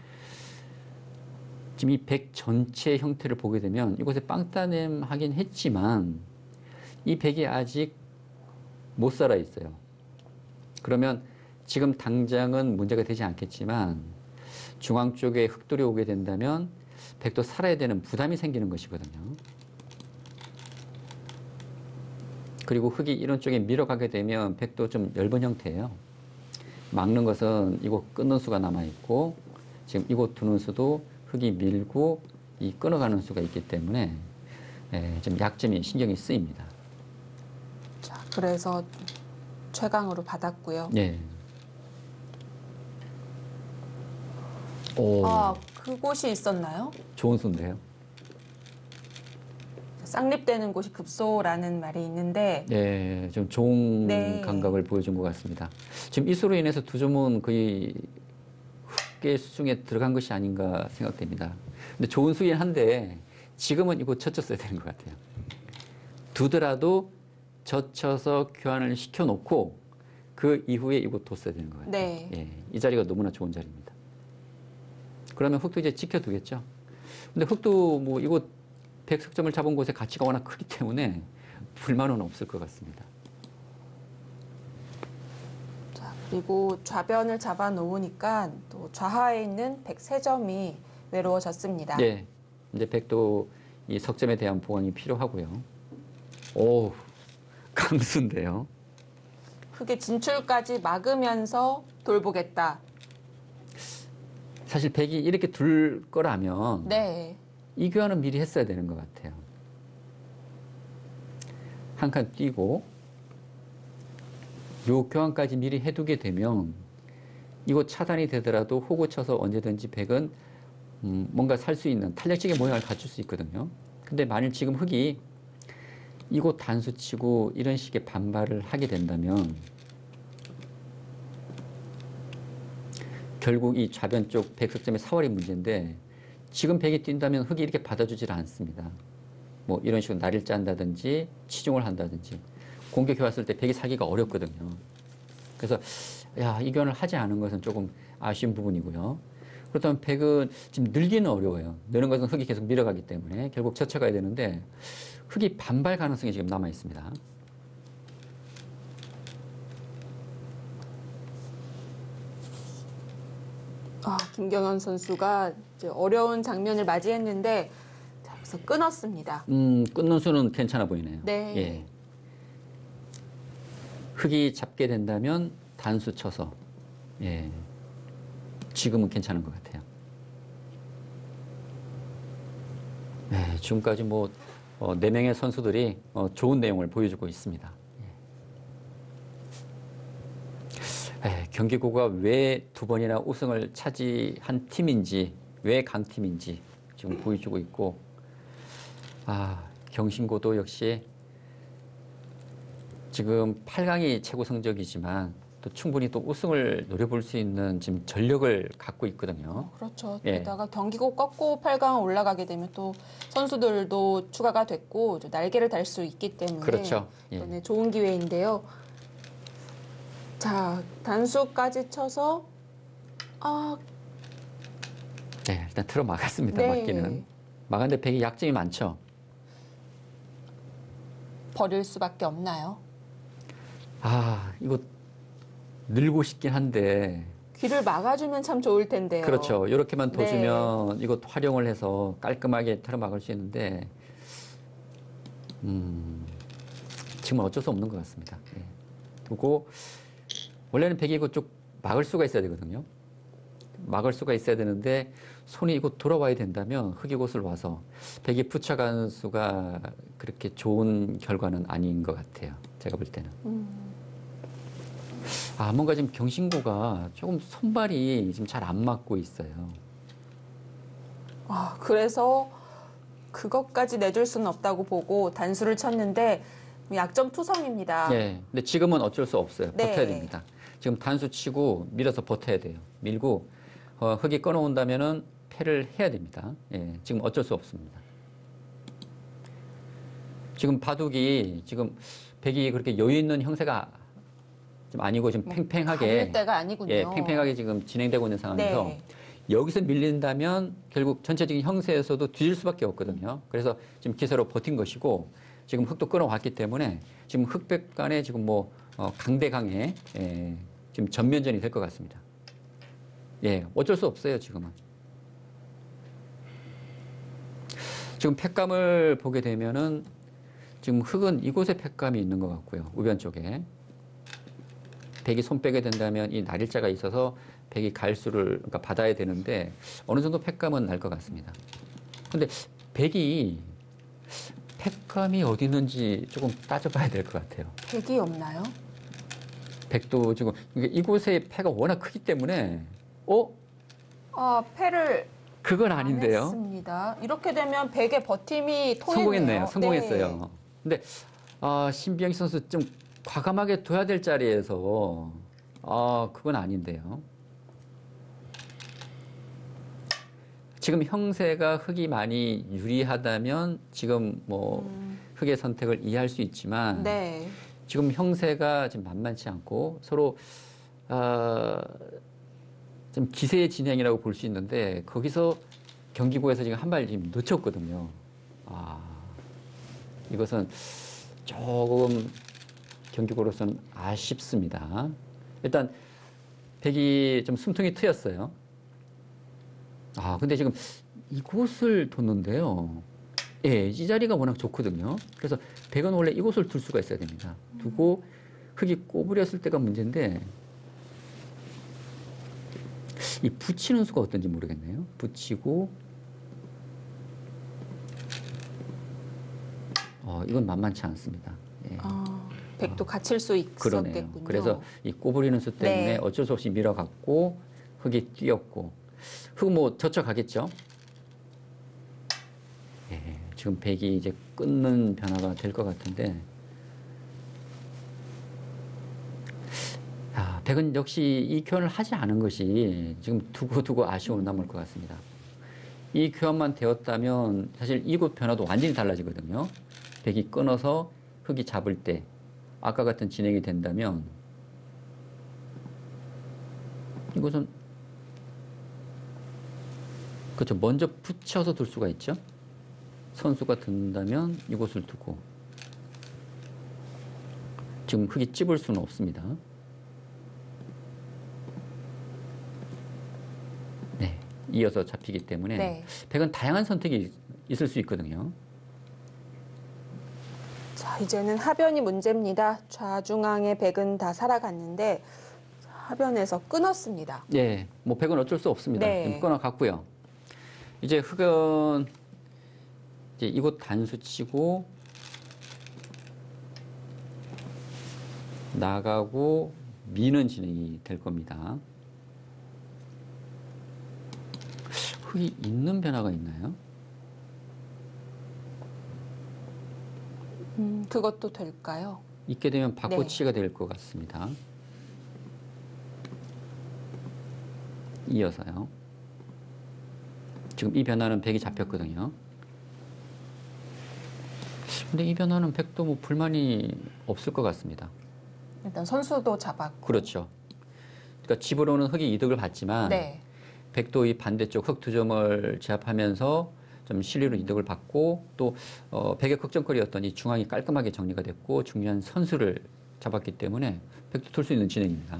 [SPEAKER 3] 지금 이 백 전체 형태를 보게 되면 이곳에 빵따냄 하긴 했지만 이 백이 아직 못 살아 있어요. 그러면 지금 당장은 문제가 되지 않겠지만 중앙 쪽에 흙돌이 오게 된다면 백도 살아야 되는 부담이 생기는 것이거든요. 그리고 흙이 이런 쪽에 밀어가게 되면 백도 좀 엷은 형태예요. 막는 것은 이곳 끊는 수가 남아있고 지금 이곳 두는 수도 흙이 밀고 이 끊어가는 수가 있기 때문에 좀 약점이 신경이 쓰입니다.
[SPEAKER 1] 자, 그래서 최강으로 받았고요.
[SPEAKER 3] 네. 오,
[SPEAKER 1] 아, 그곳이 있었나요?
[SPEAKER 3] 좋은 수인데요.
[SPEAKER 1] 쌍립되는 곳이 급소라는 말이 있는데
[SPEAKER 3] 네, 좀 좋은
[SPEAKER 1] 네.
[SPEAKER 3] 감각을 보여준 것 같습니다. 지금 이 수로 인해서 두 점은 거의 흙의 수중에 들어간 것이 아닌가 생각됩니다. 근데 좋은 수긴 한데 지금은 이거 젖혔어야 되는 것 같아요. 두더라도 젖혀서 교환을 시켜놓고 그 이후에 이거 뒀어야 되는 것 같아요.
[SPEAKER 1] 네.
[SPEAKER 3] 예, 이 자리가 너무나 좋은 자리입니다. 그러면 흙도 이제 지켜두겠죠. 근데 흙도 뭐 이거 백 석점을 잡은 곳의 가치가 워낙 크기 때문에 불만은 없을 것 같습니다.
[SPEAKER 1] 자, 그리고 좌변을 잡아 놓으니까 또 좌하에 있는 백삼 점이 외로워졌습니다.
[SPEAKER 3] 예. 이제 백도 이 석점에 대한 보강이 필요하고요. 오, 강수인데요.
[SPEAKER 1] 흙의 진출까지 막으면서 돌보겠다.
[SPEAKER 3] 사실 백이 이렇게 둘 거라면
[SPEAKER 1] 네.
[SPEAKER 3] 이 교환은 미리 했어야 되는 것 같아요. 한 칸 뛰고 요 교환까지 미리 해두게 되면 이거 차단이 되더라도 호구 쳐서 언제든지 백은 음 뭔가 살 수 있는 탄력적인 모양을 갖출 수 있거든요. 근데 만일 지금 흙이 이곳 단수 치고 이런 식의 반발을 하게 된다면 결국 이 좌변 쪽 백석점의 사월이 문제인데 지금 백이 뛴다면 흙이 이렇게 받아주질 않습니다. 뭐 이런 식으로 날을 짠다든지 치중을 한다든지 공격해 왔을 때 백이 사기가 어렵거든요. 그래서 야, 이 교환을 하지 않은 것은 조금 아쉬운 부분이고요. 그렇다면 백은 지금 늘기는 어려워요. 느는 것은 흙이 계속 밀어가기 때문에 결국 젖혀가야 되는데 흙이 반발 가능성이 지금 남아 있습니다.
[SPEAKER 1] 아, 김경현 선수가 이제 어려운 장면을 맞이했는데 자, 여기서 끊었습니다.
[SPEAKER 3] 음, 끊는 수는 괜찮아 보이네요.
[SPEAKER 1] 네.
[SPEAKER 3] 예. 흙이 잡게 된다면 단수 쳐서 예. 지금은 괜찮은 것 같아요. 네, 지금까지 뭐 어, 네 명의 선수들이 어, 좋은 내용을 보여주고 있습니다. 예. 경기고가 왜 두 번이나 우승을 차지한 팀인지, 왜 강팀인지 지금 보여주고 있고, 아, 경신고도 역시 지금 팔 강이 최고 성적이지만 또 충분히 또 우승을 노려볼 수 있는 지금 전력을 갖고 있거든요.
[SPEAKER 1] 어, 그렇죠.
[SPEAKER 3] 예.
[SPEAKER 1] 게다가 경기고 꺾고 팔 강 올라가게 되면 또 선수들도 추가가 됐고 날개를 달 수 있기 때문에
[SPEAKER 3] 그렇죠. 예.
[SPEAKER 1] 이번에 좋은 기회인데요. 자, 단수까지 쳐서 아,
[SPEAKER 3] 네, 일단 틀어 막았습니다.
[SPEAKER 1] 네.
[SPEAKER 3] 막기는. 막았는데 백이 약점이 많죠.
[SPEAKER 1] 버릴 수밖에 없나요?
[SPEAKER 3] 아, 이거 늘고 싶긴 한데.
[SPEAKER 1] 귀를 막아주면 참 좋을 텐데요.
[SPEAKER 3] 그렇죠. 이렇게만
[SPEAKER 1] 네.
[SPEAKER 3] 둬주면 이것 활용을 해서 깔끔하게 틀어 막을 수 있는데, 음, 지금은 어쩔 수 없는 것 같습니다. 예. 그리고 원래는 백이 이거 쭉 막을 수가 있어야 되거든요. 막을 수가 있어야 되는데 손이 이곳 돌아와야 된다면 흙이 곳을 와서 백이 붙여가는 수가 그렇게 좋은 결과는 아닌 것 같아요. 제가 볼 때는.
[SPEAKER 1] 음.
[SPEAKER 3] 아, 뭔가 지금 경신고가 조금 손발이 지금 잘 안 맞고 있어요.
[SPEAKER 1] 아, 그래서 그것까지 내줄 수는 없다고 보고 단수를 쳤는데 약점 투성입니다.
[SPEAKER 3] 네. 근데 지금은 어쩔 수 없어요.
[SPEAKER 1] 네.
[SPEAKER 3] 버텨야 됩니다. 지금 단수 치고 밀어서 버텨야 돼요. 밀고 어, 흙이 끊어온다면은 패를 해야 됩니다. 예, 지금 어쩔 수 없습니다. 지금 바둑이 지금 백이 그렇게 여유 있는 형세가 좀 아니고 지금 팽팽하게
[SPEAKER 1] 가릴 때가 아니군요.
[SPEAKER 3] 예, 팽팽하게 지금 진행되고 있는 상황에서
[SPEAKER 1] 네.
[SPEAKER 3] 여기서 밀린다면 결국 전체적인 형세에서도 뒤질 수밖에 없거든요. 그래서 지금 기세로 버틴 것이고 지금 흙도 끊어왔기 때문에 지금 흑백 간에 지금 뭐 어, 강대강의 예, 지금 전면전이 될 것 같습니다. 예, 어쩔 수 없어요, 지금은. 지금 팩감을 보게 되면은 지금 흙은 이곳에 팩감이 있는 것 같고요. 우변 쪽에. 백이 손 빼게 된다면 이 날일자가 있어서 백이 갈수를 그러니까 받아야 되는데 어느 정도 팩감은 날 것 같습니다. 근데 백이 팩감이 어디 있는지 조금 따져봐야 될 것 같아요.
[SPEAKER 1] 백이 없나요?
[SPEAKER 3] 백도 지금 이게 이곳의 패가 워낙 크기 때문에 어?
[SPEAKER 1] 아, 패를
[SPEAKER 3] 그건
[SPEAKER 1] 안
[SPEAKER 3] 아닌데요.
[SPEAKER 1] 했습니다. 이렇게 되면 백의 버팀이 통했네요.
[SPEAKER 3] 성공했네요. 성공했어요.
[SPEAKER 1] 네.
[SPEAKER 3] 근데 아, 신비영 선수 좀 과감하게 둬야 될 자리에서 아, 그건 아닌데요. 지금 형세가 흙이 많이 유리하다면 지금 뭐
[SPEAKER 1] 음.
[SPEAKER 3] 흙의 선택을 이해할 수 있지만
[SPEAKER 1] 네.
[SPEAKER 3] 지금 형세가 지금 만만치 않고 서로 아, 좀 기세의 진행이라고 볼 수 있는데 거기서 경기고에서 지금 한 발 지금 놓쳤거든요. 아, 이것은 조금 경기고로서는 아쉽습니다. 일단 백이 좀 숨통이 트였어요. 아, 근데 지금 이곳을 뒀는데요. 예, 이 자리가 워낙 좋거든요. 그래서 백은 원래 이곳을 둘 수가 있어야 됩니다. 두고 흙이 꼬부렸을 때가 문제인데 이 붙이는 수가 어떤지 모르겠네요. 붙이고 어, 이건 만만치 않습니다. 예.
[SPEAKER 1] 아, 백도 갇힐 수
[SPEAKER 3] 그러네요.
[SPEAKER 1] 있었겠군요.
[SPEAKER 3] 그래서 이 꼬부리는 수 때문에
[SPEAKER 1] 네.
[SPEAKER 3] 어쩔 수 없이 밀어갔고 흙이 뛰었고 흙은 뭐 젖혀가겠죠. 예, 지금 백이 이제 끊는 변화가 될 것 같은데 아, 백은 역시 이 교환을 하지 않은 것이 지금 두고두고 아쉬움을 남을 것 같습니다. 이 교환만 되었다면 사실 이곳 변화도 완전히 달라지거든요. 백이 끊어서 흙이 잡을 때 아까 같은 진행이 된다면 이것은 그렇죠. 먼저 붙여서 둘 수가 있죠. 선수가 든다면 이곳을 두고 지금 흙이 찝을 수는 없습니다. 네, 이어서 잡히기 때문에
[SPEAKER 1] 네.
[SPEAKER 3] 백은 다양한 선택이 있을 수 있거든요.
[SPEAKER 1] 자, 이제는 하변이 문제입니다. 좌중앙의 백은 다 살아갔는데 하변에서 끊었습니다.
[SPEAKER 3] 네, 뭐 백은 어쩔 수 없습니다.
[SPEAKER 1] 네.
[SPEAKER 3] 지금 끊어갔고요. 이제 흙은 이제 이곳 단수 치고 나가고 미는 진행이 될 겁니다. 흙이 있는 변화가 있나요?
[SPEAKER 1] 음, 그것도 될까요?
[SPEAKER 3] 있게 되면
[SPEAKER 1] 네.
[SPEAKER 3] 바꿔치기가 될 것 같습니다. 이어서요. 지금 이 변화는 백이 잡혔거든요. 근데 이 변화는 백도 뭐 불만이 없을 것 같습니다.
[SPEAKER 1] 일단 선수도 잡았고.
[SPEAKER 3] 그렇죠. 그러니까 집으로는 흙이 이득을 받지만
[SPEAKER 1] 네.
[SPEAKER 3] 백도 이 반대쪽 흙 두 점을 제압하면서 좀 실리로 이득을 받고 또 어, 백의 걱정거리였던 이 중앙이 깔끔하게 정리가 됐고 중요한 선수를 잡았기 때문에 백도 둘 수 있는 진행입니다.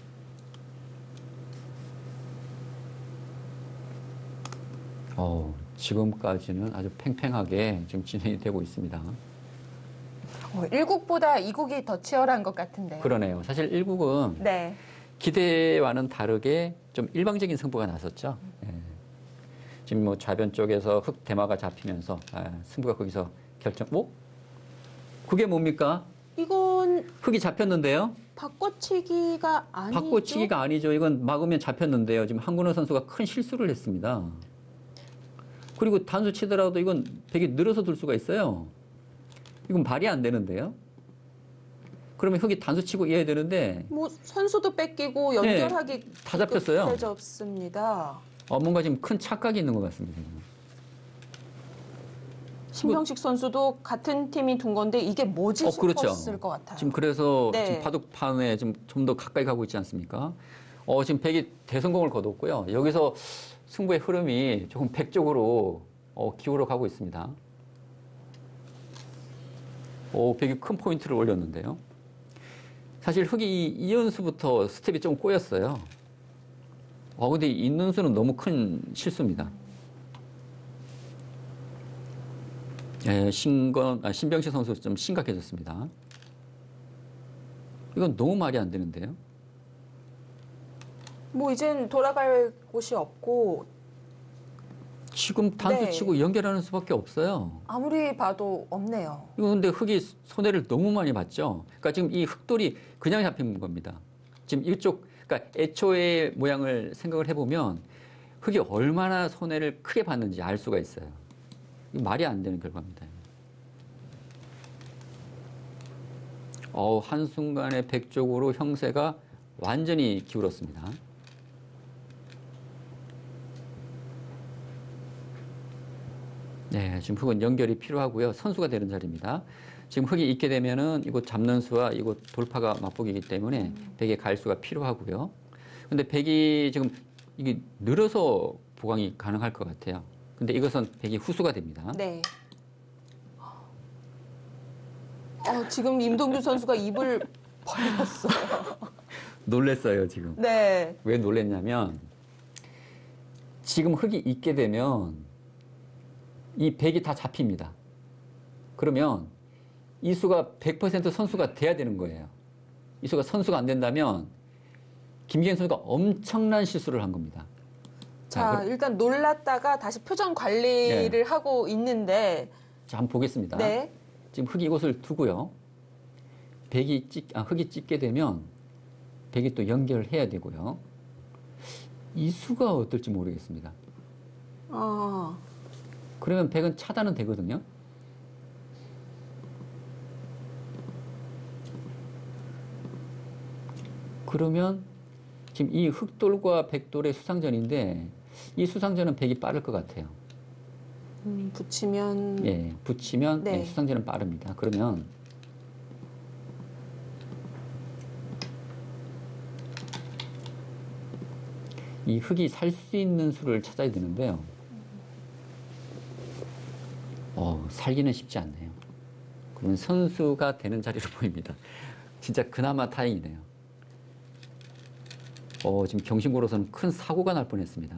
[SPEAKER 3] 어, 지금까지는 아주 팽팽하게 지금 진행이 되고 있습니다.
[SPEAKER 1] 어, 일 국보다 이 국이 더 치열한 것 같은데요.
[SPEAKER 3] 그러네요. 사실 일 국은
[SPEAKER 1] 네.
[SPEAKER 3] 기대와는 다르게 좀 일방적인 승부가 났었죠. 예. 지금 뭐 좌변 쪽에서 흙 대마가 잡히면서 아, 승부가 거기서 결정. 뭐? 그게 뭡니까?
[SPEAKER 1] 이건
[SPEAKER 3] 흙이 잡혔는데요.
[SPEAKER 1] 바꿔치기가 아니죠?
[SPEAKER 3] 바꿔치기가 아니죠. 이건 막으면 잡혔는데요. 지금 한근호 선수가 큰 실수를 했습니다. 그리고 단수 치더라도 이건 백이 늘어서 둘 수가 있어요. 이건 말이 안 되는데요. 그러면 흑이 단수 치고 이어야 되는데
[SPEAKER 1] 뭐 선수도 뺏기고 연결하기
[SPEAKER 3] 네, 다 잡혔어요.
[SPEAKER 1] 급해졌습니다.
[SPEAKER 3] 어, 뭔가 지금 큰 착각이 있는 것 같습니다.
[SPEAKER 1] 신병식 선수도 같은 팀이 둔 건데 이게 뭐지
[SPEAKER 3] 어,
[SPEAKER 1] 싶었을
[SPEAKER 3] 그렇죠.
[SPEAKER 1] 것 같아요.
[SPEAKER 3] 지금 그래서
[SPEAKER 1] 네.
[SPEAKER 3] 지금 바둑판에 좀 좀 더 가까이 가고 있지 않습니까? 어, 지금 백이 대성공을 거뒀고요. 여기서 승부의 흐름이 조금 백 쪽으로 어, 기울어 가고 있습니다. 오, 백이 큰 포인트를 올렸는데요. 사실 흑이 이 연수부터 스텝이 좀 꼬였어요. 어, 근데 이 연수는 너무 큰 실수입니다. 예, 신건, 아, 신병식 선수 좀 심각해졌습니다. 이건 너무 말이 안 되는데요.
[SPEAKER 1] 뭐 이젠 돌아갈 곳이 없고
[SPEAKER 3] 지금 단수
[SPEAKER 1] 네.
[SPEAKER 3] 치고 연결하는 수밖에 없어요.
[SPEAKER 1] 아무리 봐도 없네요.
[SPEAKER 3] 이거 근데 흑이 손해를 너무 많이 봤죠. 그러니까 지금 이 흑돌이 그냥 잡힌 겁니다. 지금 이쪽, 그러니까 애초의 모양을 생각을 해보면 흑이 얼마나 손해를 크게 봤는지 알 수가 있어요. 이거 말이 안 되는 결과입니다. 어, 한순간에 백 쪽으로 형세가 완전히 기울었습니다. 네, 지금 흑은 연결이 필요하고요. 선수가 되는 자리입니다. 지금 흑이 있게 되면은 이곳 잡는 수와 이곳 돌파가 맞붙이기 때문에 백의 갈 수가 필요하고요. 근데 백이 지금 이게 늘어서 보강이 가능할 것 같아요. 근데 이것은 백이 후수가 됩니다.
[SPEAKER 1] 네. 어, 지금 임동규 선수가 입을 벌렸어요.
[SPEAKER 3] 놀랬어요, 지금.
[SPEAKER 1] 네.
[SPEAKER 3] 왜 놀랬냐면 지금 흑이 있게 되면 이 백이 다 잡힙니다. 그러면 이 수가 백 퍼센트 선수가 돼야 되는 거예요. 이 수가 선수가 안 된다면 김기현 선수가 엄청난 실수를 한 겁니다.
[SPEAKER 1] 자,
[SPEAKER 3] 그럼-
[SPEAKER 1] 일단 놀랐다가 다시 표정 관리를
[SPEAKER 3] 네.
[SPEAKER 1] 하고 있는데
[SPEAKER 3] 자, 한번 보겠습니다.
[SPEAKER 1] 네.
[SPEAKER 3] 지금 흑이 이곳을 두고요. 백이 찍, 아, 흑이 찍게 되면 백이 또 연결을 해야 되고요. 이 수가 어떨지 모르겠습니다.
[SPEAKER 1] 어,
[SPEAKER 3] 그러면 백은 차단은 되거든요. 그러면 지금 이 흑돌과 백돌의 수상전인데 이 수상전은 백이 빠를 것 같아요.
[SPEAKER 1] 음, 붙이면
[SPEAKER 3] 예, 붙이면
[SPEAKER 1] 네.
[SPEAKER 3] 예, 수상전은 빠릅니다. 그러면 이 흑이 살 수 있는 수를 찾아야 되는데요. 어, 살기는 쉽지 않네요. 그러면 선수가 되는 자리로 보입니다. 진짜 그나마 다행이네요. 어, 지금 경신고로서는 큰 사고가 날 뻔했습니다.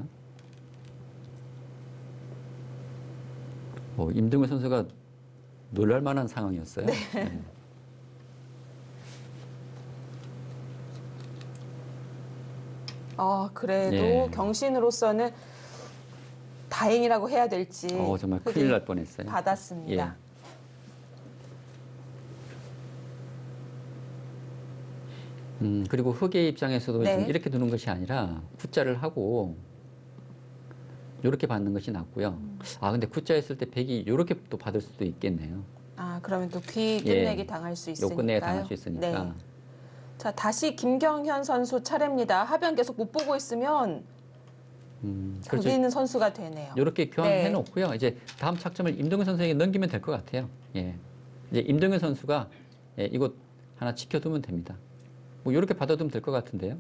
[SPEAKER 3] 어, 임동규 선수가 놀랄 만한 상황이었어요. 네. 네.
[SPEAKER 1] 아, 그래도
[SPEAKER 3] 예.
[SPEAKER 1] 경신으로서는 다행이라고 해야 될지
[SPEAKER 3] 어, 정말
[SPEAKER 1] 흑이
[SPEAKER 3] 큰일 날 뻔했어요.
[SPEAKER 1] 받았습니다.
[SPEAKER 3] 예. 음, 그리고 흑의 입장에서도
[SPEAKER 1] 네.
[SPEAKER 3] 지금 이렇게 두는 것이 아니라 굿자를 하고 이렇게 받는 것이 낫고요. 아, 근데 굿자 했을 때 백이 이렇게 또 받을 수도 있겠네요.
[SPEAKER 1] 아, 그러면 또 귀
[SPEAKER 3] 예.
[SPEAKER 1] 끝내기 당할 수 있으니까요.
[SPEAKER 3] 요 끝내기 당할 수 있으니까.
[SPEAKER 1] 네. 자, 다시 김경현 선수 차례입니다. 하변 계속 못 보고 있으면
[SPEAKER 3] 음,
[SPEAKER 1] 저기
[SPEAKER 3] 그렇죠.
[SPEAKER 1] 있는 선수가 되네요.
[SPEAKER 3] 이렇게 교환해
[SPEAKER 1] 네.
[SPEAKER 3] 놓고요. 이제 다음 착점을 임동현 선수에게 넘기면 될 것 같아요. 예. 이제 임동현 선수가 예, 이곳 하나 지켜두면 됩니다. 뭐 이렇게 받아두면 될 것 같은데요.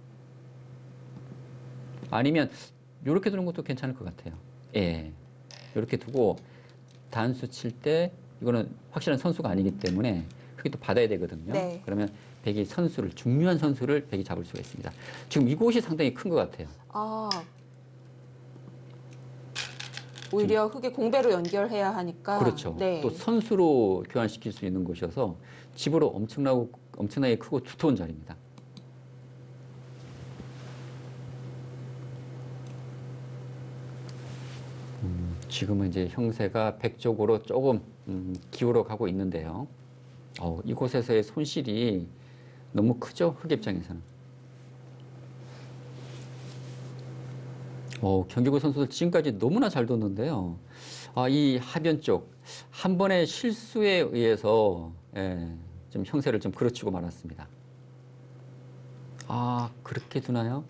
[SPEAKER 3] 아니면 이렇게 두는 것도 괜찮을 것 같아요. 예. 이렇게 두고 단수 칠 때 이거는 확실한 선수가 아니기 때문에 흑이 또 받아야 되거든요.
[SPEAKER 1] 네.
[SPEAKER 3] 그러면 백이 선수를 중요한 선수를 백이 잡을 수가 있습니다. 지금 이곳이 상당히 큰 것 같아요.
[SPEAKER 1] 아, 오히려 흑의 공배로 연결해야 하니까.
[SPEAKER 3] 그렇죠.
[SPEAKER 1] 네.
[SPEAKER 3] 또 선수로 교환시킬 수 있는 곳이어서 집으로 엄청나고 엄청나게 크고 두터운 자리입니다. 음, 지금은 이제 형세가 백 쪽으로 조금 음, 기울어 가고 있는데요. 어, 이곳에서의 손실이 너무 크죠? 흑 입장에서는. 어, 경기고 선수들 지금까지 너무나 잘 뒀는데요. 아, 이 하변 쪽 한 번의 실수에 의해서 예, 좀 형세를 좀 그르치고 말았습니다. 아, 그렇게 두나요?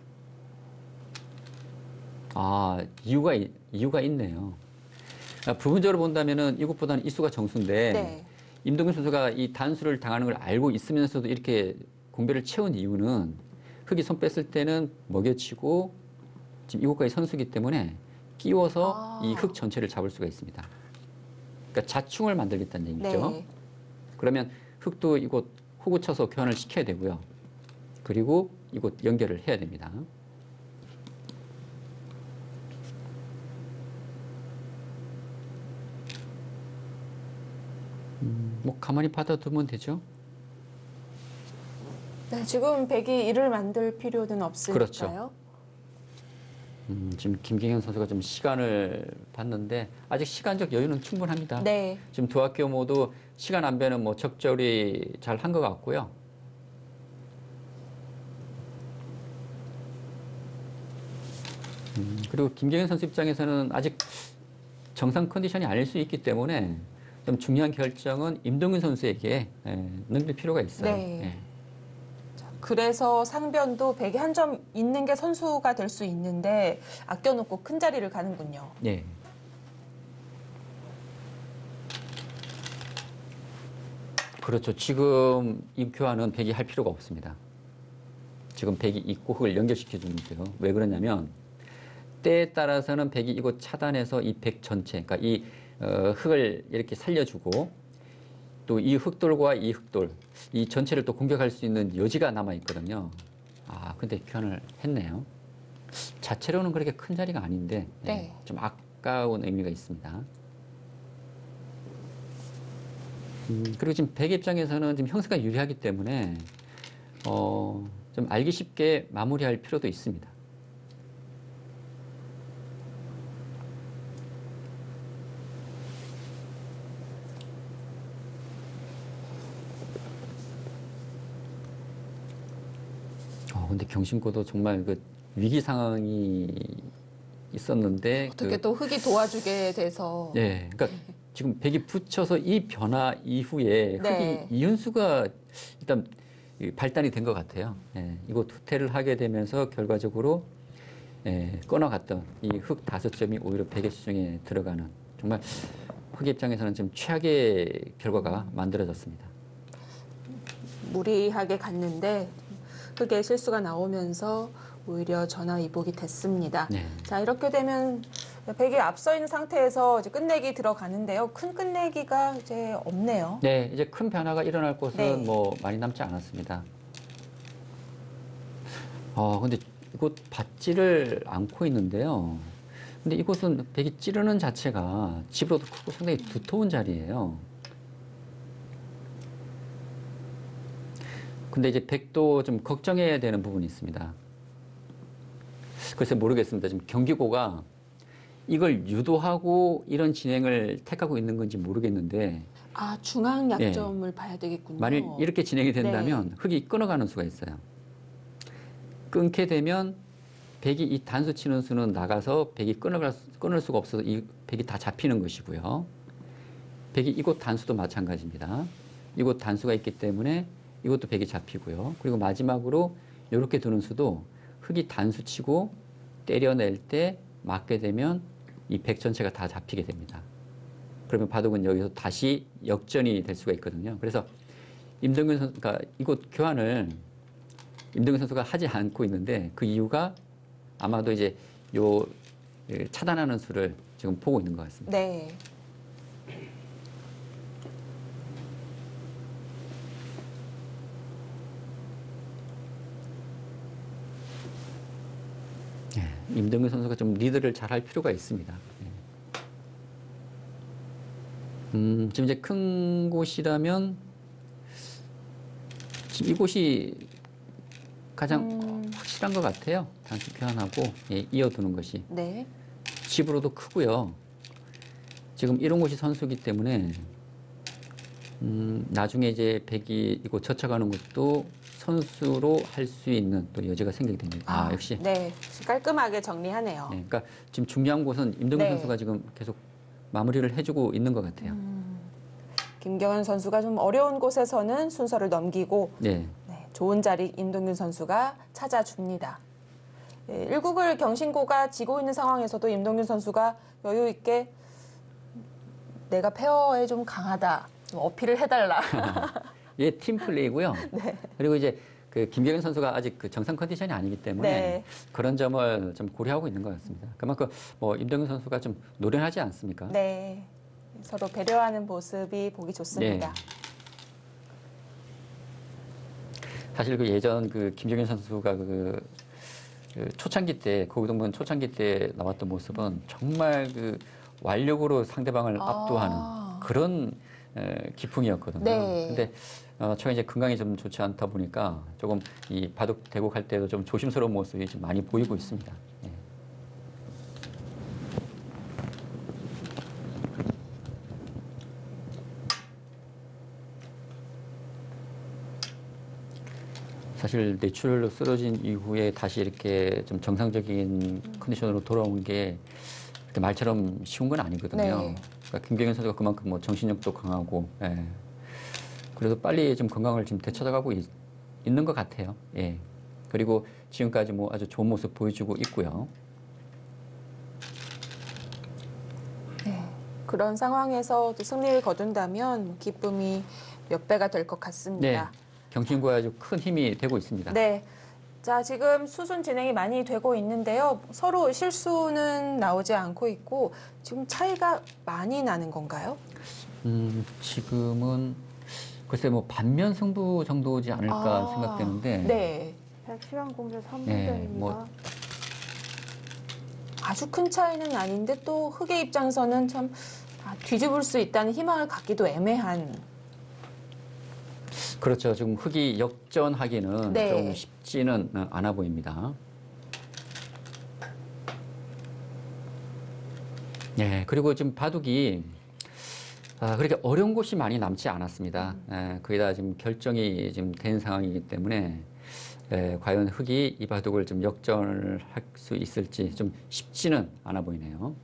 [SPEAKER 3] 아, 이유가 이유가 있네요. 아, 부분적으로 본다면은 이것보다는 이수가 정수인데
[SPEAKER 1] 네.
[SPEAKER 3] 임동균 선수가 이 단수를 당하는 걸 알고 있으면서도 이렇게 공배를 채운 이유는 흑이 손 뺐을 때는 먹여치고 지금 이곳까지 선수기 때문에 끼워서
[SPEAKER 1] 아.
[SPEAKER 3] 이 흑 전체를 잡을 수가 있습니다. 그러니까 자충을 만들겠다는 얘기죠.
[SPEAKER 1] 네.
[SPEAKER 3] 그러면 흑도 이곳 호구 쳐서 교환을 시켜야 되고요. 그리고 이곳 연결을 해야 됩니다. 음, 뭐 가만히 받아두면 되죠.
[SPEAKER 1] 네, 지금 백이 이를 만들 필요는 없을까요?
[SPEAKER 3] 그렇죠. 음, 지금 김경현 선수가 좀 시간을 봤는데 아직 시간적 여유는 충분합니다.
[SPEAKER 1] 네.
[SPEAKER 3] 지금 두 학교 모두 시간 안배는 뭐 적절히 잘 한 것 같고요. 음, 그리고 김경현 선수 입장에서는 아직 정상 컨디션이 아닐 수 있기 때문에 좀 중요한 결정은 임동균 선수에게 예, 넘길 필요가 있어요.
[SPEAKER 1] 네.
[SPEAKER 3] 예.
[SPEAKER 1] 그래서 상변도 백이 한 점 있는 게 선수가 될 수 있는데 아껴놓고 큰 자리를 가는군요.
[SPEAKER 3] 예. 그렇죠. 지금 이 교환은 백이 할 필요가 없습니다. 지금 백이 있고 흑을 연결시켜 주는 거예요. 왜 그러냐면 때에 따라서는 백이 이곳 차단해서 이 백 전체, 그러니까 이 어, 흑을 이렇게 살려주고 또 이 흑돌과 이 흑돌, 이 전체를 또 공격할 수 있는 여지가 남아 있거든요. 아, 근데 교환을 했네요. 자체로는 그렇게 큰 자리가 아닌데 네,
[SPEAKER 1] 네.
[SPEAKER 3] 좀 아까운 의미가 있습니다. 음, 그리고 지금 백 입장에서는 지금 형세가 유리하기 때문에 어, 좀 알기 쉽게 마무리할 필요도 있습니다. 어, 근데 경신고도 정말 그 위기 상황이 있었는데
[SPEAKER 1] 어떻게
[SPEAKER 3] 그,
[SPEAKER 1] 또 흑이 도와주게 돼서
[SPEAKER 3] 예, 그러니까 지금 백이 붙여서 이 변화 이후에
[SPEAKER 1] 네.
[SPEAKER 3] 흑이 이윤수가 일단 이 발단이 된 것 같아요. 예, 이곳 후퇴를 하게 되면서 결과적으로 예, 끊어갔던 이 흑 다섯 점이 오히려 백의 수중에 들어가는 정말 흑 입장에서는 좀 최악의 결과가 만들어졌습니다.
[SPEAKER 1] 무리하게 갔는데 흑의 실수가 나오면서 오히려 전화위복이 됐습니다.
[SPEAKER 3] 네.
[SPEAKER 1] 자, 이렇게 되면 백이 앞서 있는 상태에서 이제 끝내기 들어가는데요. 큰 끝내기가 이제 없네요.
[SPEAKER 3] 네, 이제 큰 변화가 일어날 곳은
[SPEAKER 1] 네.
[SPEAKER 3] 뭐 많이 남지 않았습니다. 아, 근데 이곳 받지를 않고 있는데요. 근데 이곳은 백이 찌르는 자체가 집으로도 크고 상당히 두터운 자리예요. 근데 이제 백도 좀 걱정해야 되는 부분이 있습니다. 글쎄 모르겠습니다. 지금 경기고가 이걸 유도하고 이런 진행을 택하고 있는 건지 모르겠는데
[SPEAKER 1] 아, 중앙 약점을 봐야 되겠군요.
[SPEAKER 3] 만일 이렇게 진행이 된다면 흑이 끊어가는 수가 있어요. 끊게 되면 백이 이 단수 치는 수는 나가서 백이 끊어갈 수, 끊을 수가 없어서 이 백이 다 잡히는 것이고요. 백이 이곳 단수도 마찬가지입니다. 이곳 단수가 있기 때문에 이것도 백이 잡히고요. 그리고 마지막으로 이렇게 두는 수도 흑이 단수 치고 때려낼 때 맞게 되면 이 백 전체가 다 잡히게 됩니다. 그러면 바둑은 여기서 다시 역전이 될 수가 있거든요. 그래서 임동균 선수, 그러니까 이곳 교환을 임동균 선수가 하지 않고 있는데 그 이유가 아마도 이제 요 차단하는 수를 지금 보고 있는 것 같습니다.
[SPEAKER 1] 네.
[SPEAKER 3] 임동균 선수가 좀 리드를 잘 할 필요가 있습니다. 음, 지금 이제 큰 곳이라면 지금 이곳이 가장
[SPEAKER 1] 음.
[SPEAKER 3] 확실한 것 같아요. 단수 교환하고 예, 이어두는 것이.
[SPEAKER 1] 네.
[SPEAKER 3] 집으로도 크고요. 지금 이런 곳이 선수기 때문에 음, 나중에 이제 백이 이거 젖혀가는 것도 선수로 할 수 있는 또 여지가 생기게 됩니다. 아, 역시.
[SPEAKER 1] 네, 깔끔하게 정리하네요.
[SPEAKER 3] 네, 그러니까 지금 중요한 곳은 임동균
[SPEAKER 1] 네.
[SPEAKER 3] 선수가 지금 계속 마무리를 해주고 있는 것 같아요.
[SPEAKER 1] 음, 김경현 선수가 좀 어려운 곳에서는 순서를 넘기고
[SPEAKER 3] 네.
[SPEAKER 1] 네, 좋은 자리 임동균 선수가 찾아줍니다. 네, 일 국을 경신고가 지고 있는 상황에서도 임동균 선수가 여유 있게 내가 페어에 좀 강하다, 좀 어필을 해달라.
[SPEAKER 3] 예, 팀 플레이고요.
[SPEAKER 1] 네.
[SPEAKER 3] 그리고 이제 그 김경현 선수가 아직 그 정상 컨디션이 아니기 때문에
[SPEAKER 1] 네.
[SPEAKER 3] 그런 점을 좀 고려하고 있는 것 같습니다. 그만큼 뭐 임동균 선수가 좀 노련하지 않습니까?
[SPEAKER 1] 네, 서로 배려하는 모습이 보기 좋습니다.
[SPEAKER 3] 네. 사실 그 예전 그 김경현 선수가 그, 그 초창기 때 고등부 초창기 때 나왔던 모습은 정말 그 완력으로 상대방을
[SPEAKER 1] 아.
[SPEAKER 3] 압도하는 그런 에, 기풍이었거든요.
[SPEAKER 1] 네.
[SPEAKER 3] 근데 어, 최근 이제 건강이 좀 좋지 않다 보니까 조금 이 바둑 대국할 때도 좀 조심스러운 모습이 좀 많이 보이고 있습니다. 예. 사실 뇌출혈로 쓰러진 이후에 다시 이렇게 좀 정상적인 컨디션으로 돌아온 게 그렇게 말처럼 쉬운 건 아니거든요.
[SPEAKER 1] 네.
[SPEAKER 3] 그러니까 김경현 선수가 그만큼 뭐 정신력도 강하고, 예. 그래서 빨리 좀 건강을 지금 되찾아가고 있, 있는 것 같아요. 예. 그리고 지금까지 뭐 아주 좋은 모습 보여주고 있고요.
[SPEAKER 1] 네, 그런 상황에서 또 승리를 거둔다면 기쁨이 몇 배가 될 것
[SPEAKER 3] 네.
[SPEAKER 1] 같습니다.
[SPEAKER 3] 경신고에 아주 큰 힘이 되고 있습니다.
[SPEAKER 1] 네. 자, 지금 수순 진행이 많이 되고 있는데요. 서로 실수는 나오지 않고 있고 지금 차이가 많이 나는 건가요?
[SPEAKER 3] 음, 지금은 글쎄 뭐 반면 승부 정도지 않을까
[SPEAKER 1] 아,
[SPEAKER 3] 생각되는데.
[SPEAKER 1] 네.
[SPEAKER 2] 백시간 공제 삼 분전입니다.
[SPEAKER 3] 네, 뭐
[SPEAKER 1] 아주 큰 차이는 아닌데 또 흑의 입장에서는 참 아, 뒤집을 수 있다는 희망을 갖기도 애매한.
[SPEAKER 3] 그렇죠. 지금 흑이 역전하기는
[SPEAKER 1] 네.
[SPEAKER 3] 좀 쉽지는 않아 보입니다. 네, 그리고 지금 바둑이 아, 그렇게 어려운 곳이 많이 남지 않았습니다. 예, 거의 다 지금 결정이 지금 된 상황이기 때문에 예, 과연 흑이 이 바둑을 좀 역전을 할 수 있을지 좀 쉽지는 않아 보이네요.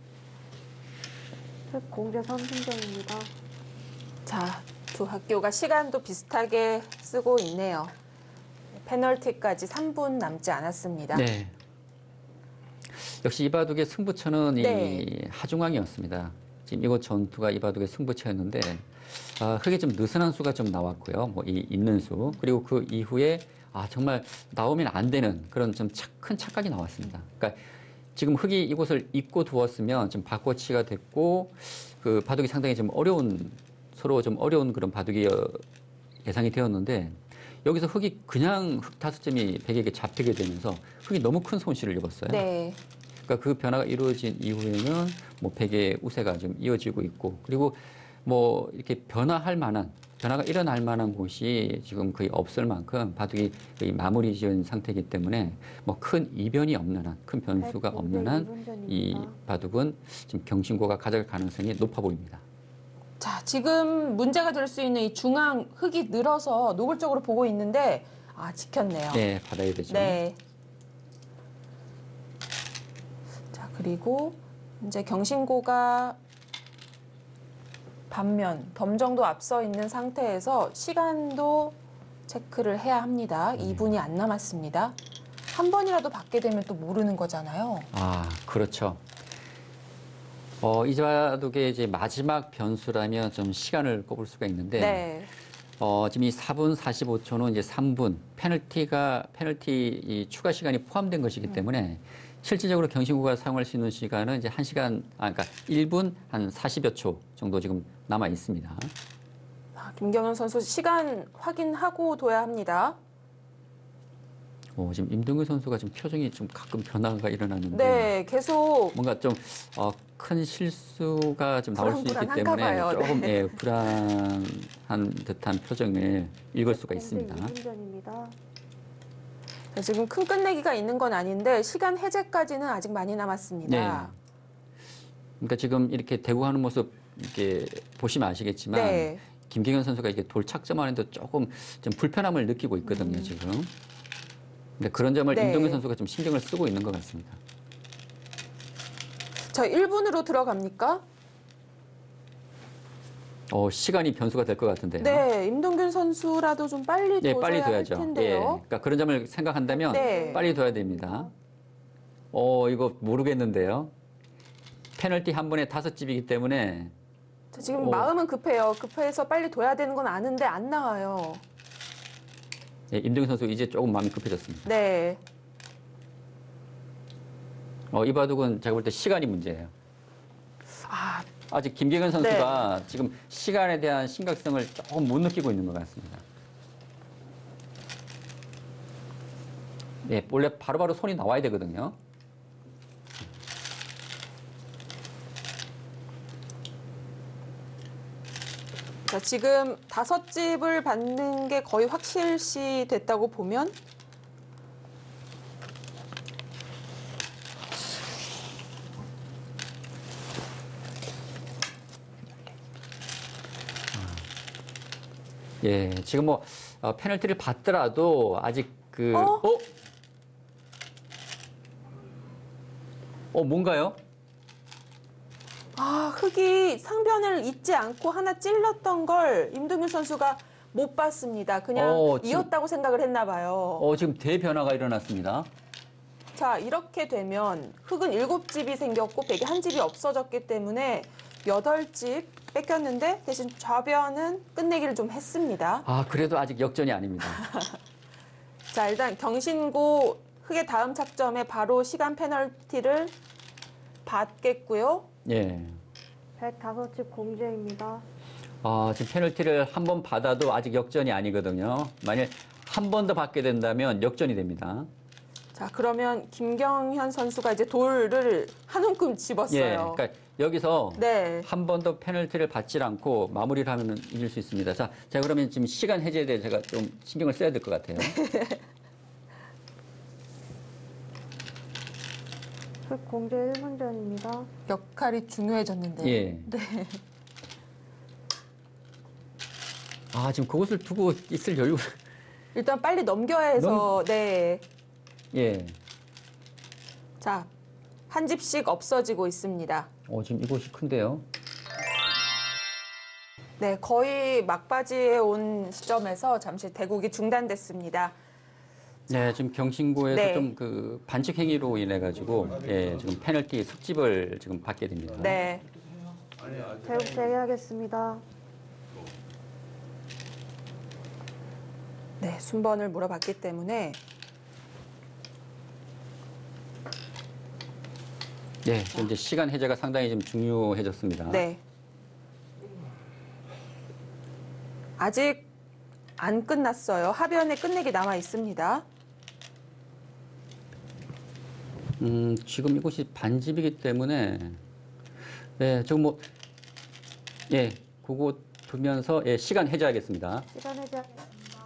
[SPEAKER 2] 색 공제 삼 분전입니다.
[SPEAKER 1] 자, 두 학교가 시간도 비슷하게 쓰고 있네요. 페널티까지 삼 분 남지 않았습니다.
[SPEAKER 3] 네. 역시 이 바둑의 승부처는
[SPEAKER 1] 네.
[SPEAKER 3] 이 하중왕이었습니다. 지금 이곳 전투가 이 바둑의 승부처였는데 아, 흑이 좀 느슨한 수가 좀 나왔고요. 뭐 이 있는 수 그리고 그 이후에 아 정말 나오면 안 되는 그런 좀 큰 착각이 나왔습니다. 그러니까 지금 흑이 이곳을 잊고 두었으면 좀 바꿔치기가 됐고 그 바둑이 상당히 좀 어려운 서로 좀 어려운 그런 바둑이 예상이 되었는데 여기서 흑이 그냥 흑 다섯 점이 백에게 잡히게 되면서 흑이 너무 큰 손실을 입었어요.
[SPEAKER 1] 네.
[SPEAKER 3] 그러니까 그 변화가 이루어진 이후에는 뭐 백의 우세가 좀 이어지고 있고 그리고 뭐 이렇게 변화할 만한 변화가 일어날 만한 곳이 지금 거의 없을 만큼 바둑이 거의 마무리 지은 상태이기 때문에 뭐 큰 이변이 없는 한, 큰 변수가 없는 한 이 바둑은 지금 경신고가 가져갈 가능성이 높아 보입니다.
[SPEAKER 1] 자, 지금 문제가 될 수 있는 이 중앙 흑이 늘어서 노골적으로 보고 있는데 아, 지켰네요.
[SPEAKER 3] 네, 받아야 되죠.
[SPEAKER 1] 네. 자, 그리고 이제 경신고가 반면 범정도 앞서 있는 상태에서 시간도 체크를 해야 합니다. 이 분이 안 남았습니다. 한 번이라도 받게 되면 또 모르는 거잖아요.
[SPEAKER 3] 아, 그렇죠. 어, 이 바둑의 이제 마지막 변수라면 좀 시간을 꼽을 수가 있는데
[SPEAKER 1] 네.
[SPEAKER 3] 어, 지금 이 사 분 사십오 초는 이제 삼 분 페널티가 페널티 이 추가 시간이 포함된 것이기 때문에 실질적으로 경신고가 사용할 수 있는 시간은 이제 한 시간 아 그러니까 일 분 한 사십여 초 정도 지금 남아 있습니다.
[SPEAKER 1] 아, 김경현 선수 시간 확인하고 둬야 합니다.
[SPEAKER 3] 어, 지금 임동규 선수가 지금 표정이 좀 가끔 변화가 일어나는데
[SPEAKER 1] 네, 계속
[SPEAKER 3] 뭔가 좀 어, 큰 실수가 좀 나올 수 있기
[SPEAKER 1] 불안불안한가
[SPEAKER 3] 때문에
[SPEAKER 1] 봐요.
[SPEAKER 3] 조금
[SPEAKER 1] 네.
[SPEAKER 3] 예, 불안한 듯한 표정을 읽을 수가 있습니다.
[SPEAKER 2] 이 분전입니다.
[SPEAKER 1] 자, 지금 큰 끝내기가 있는 건 아닌데 시간 해제까지는 아직 많이 남았습니다.
[SPEAKER 3] 그러니까 지금 이렇게 대구하는 모습 이렇게 보시면 아시겠지만
[SPEAKER 1] 네.
[SPEAKER 3] 김경현 선수가 이게 돌 착점하는데 조금 좀 불편함을 느끼고 있거든요,
[SPEAKER 1] 음.
[SPEAKER 3] 지금. 근데 그런 점을
[SPEAKER 1] 네.
[SPEAKER 3] 임동균 선수가 좀 신경을 쓰고 있는 것 같습니다.
[SPEAKER 1] 자, 일 분으로 들어갑니까?
[SPEAKER 3] 어, 시간이 변수가 될 것 같은데요.
[SPEAKER 1] 네, 임동균 선수라도 좀 빨리
[SPEAKER 3] 예,
[SPEAKER 1] 둬야
[SPEAKER 3] 빨리
[SPEAKER 1] 할
[SPEAKER 3] 둬야죠. 예,
[SPEAKER 1] 텐데요.
[SPEAKER 3] 그러니까 그런 점을 생각한다면
[SPEAKER 1] 네.
[SPEAKER 3] 빨리 둬야 됩니다. 어, 이거 모르겠는데요. 페널티 한 번에 다섯 집이기 때문에
[SPEAKER 1] 자, 지금
[SPEAKER 3] 오.
[SPEAKER 1] 마음은 급해요. 급해서 빨리 둬야 되는 건 아는데 안 나와요.
[SPEAKER 3] 예, 임동균 선수 이제 조금 마음이 급해졌습니다.
[SPEAKER 1] 네.
[SPEAKER 3] 어, 이 바둑은 제가 볼 때 시간이 문제예요.
[SPEAKER 1] 아,
[SPEAKER 3] 아직 김경현 선수가 지금 시간에 대한 심각성을 조금 못 느끼고 있는 것 같습니다. 네, 원래 바로바로 손이 나와야 되거든요.
[SPEAKER 1] 자, 지금 다섯 집을 받는 게 거의 확실시 됐다고 보면
[SPEAKER 3] 예, 지금 뭐 어, 페널티를 받더라도 아직 그
[SPEAKER 1] 어?
[SPEAKER 3] 어? 어, 뭔가요?
[SPEAKER 1] 아, 흙이 상변을 잊지 않고 하나 찔렀던 걸 임동균 선수가 못 봤습니다. 그냥
[SPEAKER 3] 어, 지금-
[SPEAKER 1] 이었다고 생각을 했나 봐요.
[SPEAKER 3] 어, 지금 대변화가 일어났습니다.
[SPEAKER 1] 자, 이렇게 되면 흙은 일곱 집이 생겼고 백이 한 집이 없어졌기 때문에 여덟 집 뺏겼는데 대신 좌변은 끝내기를 좀 했습니다.
[SPEAKER 3] 아, 그래도 아직 역전이 아닙니다.
[SPEAKER 1] 자, 일단 경신고 흙의 다음 착점에 바로 시간 페널티를 받겠고요.
[SPEAKER 3] 예.
[SPEAKER 2] 백오 집 공제입니다.
[SPEAKER 3] 아, 지금 페널티를 한 번 받아도 아직 역전이 아니거든요. 만약 한 번 더 받게 된다면 역전이 됩니다.
[SPEAKER 1] 자, 그러면 김경현 선수가 이제 돌을 한 움큼 집었어요.
[SPEAKER 3] 예. 그러니까 여기서
[SPEAKER 1] 네.
[SPEAKER 3] 한 번 더 페널티를 받지 않고 마무리를 하면 이길 수 있습니다. 자, 자 그러면 지금 시간 해제에 대해 제가 좀 신경을 써야 될 것 같아요.
[SPEAKER 2] 흑 공제 일 분 전입니다.
[SPEAKER 1] 역할이 중요해졌는데요.
[SPEAKER 3] 예.
[SPEAKER 1] 네.
[SPEAKER 3] 아, 지금 그것을 두고 있을 여유.
[SPEAKER 1] 일단 빨리 넘겨야 해서 네.
[SPEAKER 3] 예.
[SPEAKER 1] 자, 한 집씩 없어지고 있습니다.
[SPEAKER 3] 어, 지금 이곳이 큰데요.
[SPEAKER 1] 네, 거의 막바지에 온 시점에서 잠시 대국이 중단됐습니다.
[SPEAKER 3] 네, 지금 경신고에서
[SPEAKER 1] 네.
[SPEAKER 3] 좀 그 반칙 행위로 인해 가지고 예, 지금 페널티 숙집을 지금 받게 됩니다.
[SPEAKER 1] 네.
[SPEAKER 2] 대국 재개하겠습니다.
[SPEAKER 1] 네, 순번을 물어봤기 때문에
[SPEAKER 3] 네, 지금 이제 시간 해제가 상당히 좀 중요해졌습니다.
[SPEAKER 1] 네. 아직 안 끝났어요. 하변에 끝내기 남아 있습니다.
[SPEAKER 3] 음, 지금 이곳이 반집이기 때문에 네, 지금 뭐 예, 그거 두면서 예, 시간 해제하겠습니다.
[SPEAKER 2] 시간 해제하겠습니다.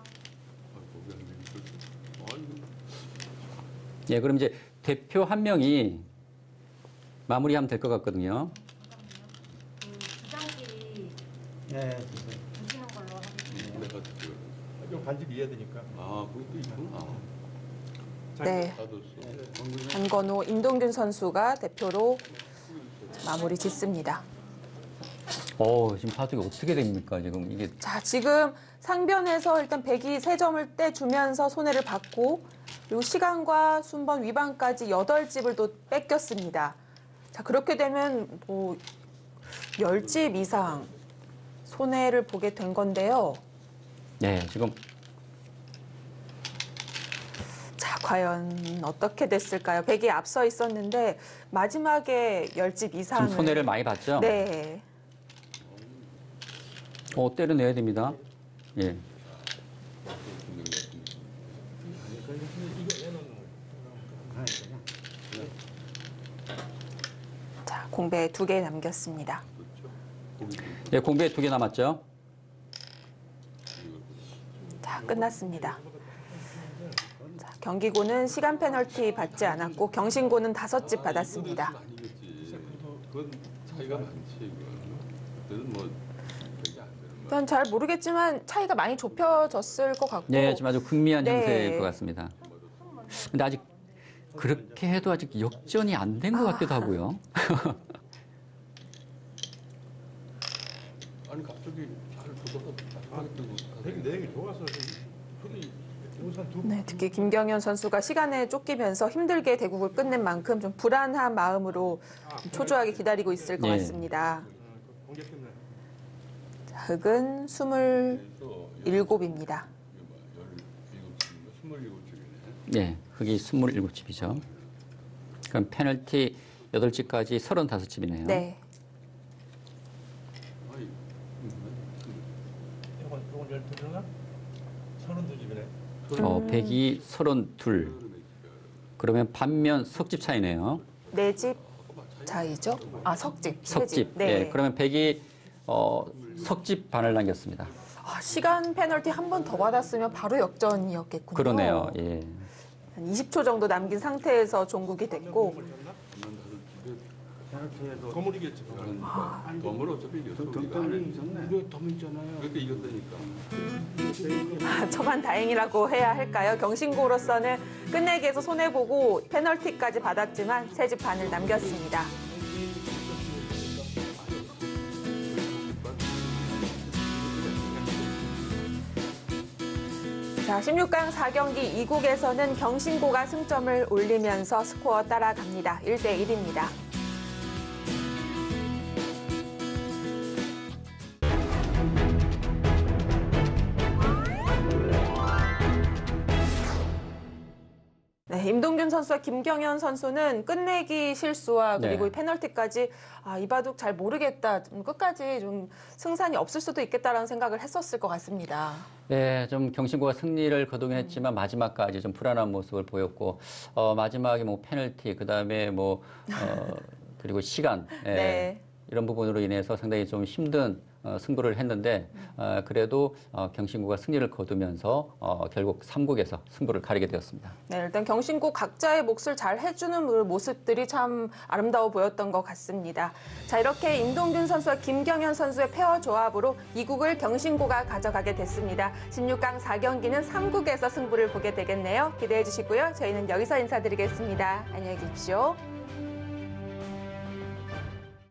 [SPEAKER 3] 예, 그럼 이제 대표 한 명이 마무리하면 될 것 같거든요.
[SPEAKER 4] 부장끼리
[SPEAKER 5] 네,
[SPEAKER 4] 주시는 걸로 하겠습니다.
[SPEAKER 5] 내가 그 이건 반집 이해야 되니까. 아, 그것도 있구나.
[SPEAKER 1] 네.
[SPEAKER 5] 닫았어.
[SPEAKER 1] 한건호, 임동균 선수가 대표로 마무리 짓습니다.
[SPEAKER 3] 어, 지금 바둑이 어떻게 됩니까? 지금 이게
[SPEAKER 1] 자, 지금 상변에서 일단 백이 세 점을 떼주면서 손해를 받고 그리고 시간과 순번 위반까지 여덟 집을 또 뺏겼습니다. 자, 그렇게 되면 뭐 열 집 이상 손해를 보게 된 건데요.
[SPEAKER 3] 네, 지금
[SPEAKER 1] 자, 과연 어떻게 됐을까요? 백이 앞서 있었는데 마지막에 열 집 이상을
[SPEAKER 3] 지금 손해를 많이 봤죠?
[SPEAKER 1] 네.
[SPEAKER 3] 어, 때려내야 됩니다. 예.
[SPEAKER 1] 자, 공배 두 개 남겼습니다.
[SPEAKER 3] 예, 공배 두 개 남았죠?
[SPEAKER 1] 자, 끝났습니다. 자, 경기고는 시간 페널티 받지 않았고 경신고는 다섯 집 받았습니다.
[SPEAKER 5] 아니겠지. 그건 차이가 많지. 그건. 그때는 뭐 되게 안 되는
[SPEAKER 1] 일단 잘 모르겠지만 차이가 많이 좁혀졌을 것 같고.
[SPEAKER 3] 네, 좀 아주 극미한
[SPEAKER 1] 네.
[SPEAKER 3] 형세일 것 같습니다. 근데 아직 그렇게 해도 아직 역전이 안 된 것 같기도 하고요.
[SPEAKER 5] 아니 갑자기 잘 돋아서 되게 내용이 좋아서 흙이 우선 두
[SPEAKER 1] 네, 특히 김경현 선수가 시간에 쫓기면서 힘들게 대국을 끝낸 만큼 좀 불안한 마음으로 초조하게 기다리고 있을 것
[SPEAKER 3] 네.
[SPEAKER 1] 같습니다.
[SPEAKER 5] 공개 끝내.
[SPEAKER 1] 자, 흑은 스물일곱입니다.
[SPEAKER 5] 스물일곱 집이네.
[SPEAKER 3] 네, 흑이 스물일곱 집이죠. 그럼 페널티 여덟 집까지 서른다섯 집이네요.
[SPEAKER 1] 네.
[SPEAKER 5] 아이, 이건 이건 열두 들어가? 서른두 집이네.
[SPEAKER 3] 어, 백이 서른둘. 그러면 반면 석집 차이네요.
[SPEAKER 1] 네 집 차이죠? 아, 석집. 세 집.
[SPEAKER 3] 석집. 네. 그러면 백이 어, 석집 반을 남겼습니다.
[SPEAKER 1] 아, 시간 페널티 한 번 더 받았으면 바로 역전이었겠군요.
[SPEAKER 3] 그러네요. 예.
[SPEAKER 1] 한 이십 초 정도 남긴 상태에서 종국이 됐고.
[SPEAKER 5] 거물이겠지.
[SPEAKER 6] 덤으로 어차피 이겼어. 우리가 안 했잖아요.
[SPEAKER 5] 이거 덤 있잖아요.
[SPEAKER 6] 그렇게 이겼다니까.
[SPEAKER 1] 아, 저만 다행이라고 해야 할까요? 경신고로서는 끝내기 위해서 손해보고 페널티까지 받았지만 세 집 반을 남겼습니다. 자, 십육 강 사 경기 이 국에서는 경신고가 승점을 올리면서 스코어 따라갑니다. 일 대 일입니다. 네, 임동균 선수와 김경현 선수는 끝내기 실수와 그리고
[SPEAKER 3] 네.
[SPEAKER 1] 이 페널티까지 아, 이 바둑 잘 모르겠다. 좀 끝까지 좀 승산이 없을 수도 있겠다라는 생각을 했었을 것 같습니다.
[SPEAKER 3] 네, 좀 경신고가 승리를 거두긴 했지만 마지막까지 좀 불안한 모습을 보였고 어, 마지막에 뭐 페널티 그다음에 뭐 어, 그리고 시간 예,
[SPEAKER 1] 네.
[SPEAKER 3] 이런 부분으로 인해서 상당히 좀 힘든 어, 승부를 했는데 어, 그래도 어, 경신고가 승리를 거두면서 어, 결국 삼 국에서 승부를 가리게 되었습니다.
[SPEAKER 1] 네, 일단 경신고 각자의 몫을 잘 해주는 그 모습들이 참 아름다워 보였던 것 같습니다. 자, 이렇게 임동균 선수와 김경현 선수의 페어 조합으로 이 국을 경신고가 가져가게 됐습니다. 십육 강 사 경기는 삼 국에서 승부를 보게 되겠네요. 기대해 주시고요. 저희는 여기서 인사드리겠습니다. 안녕히 계십시오.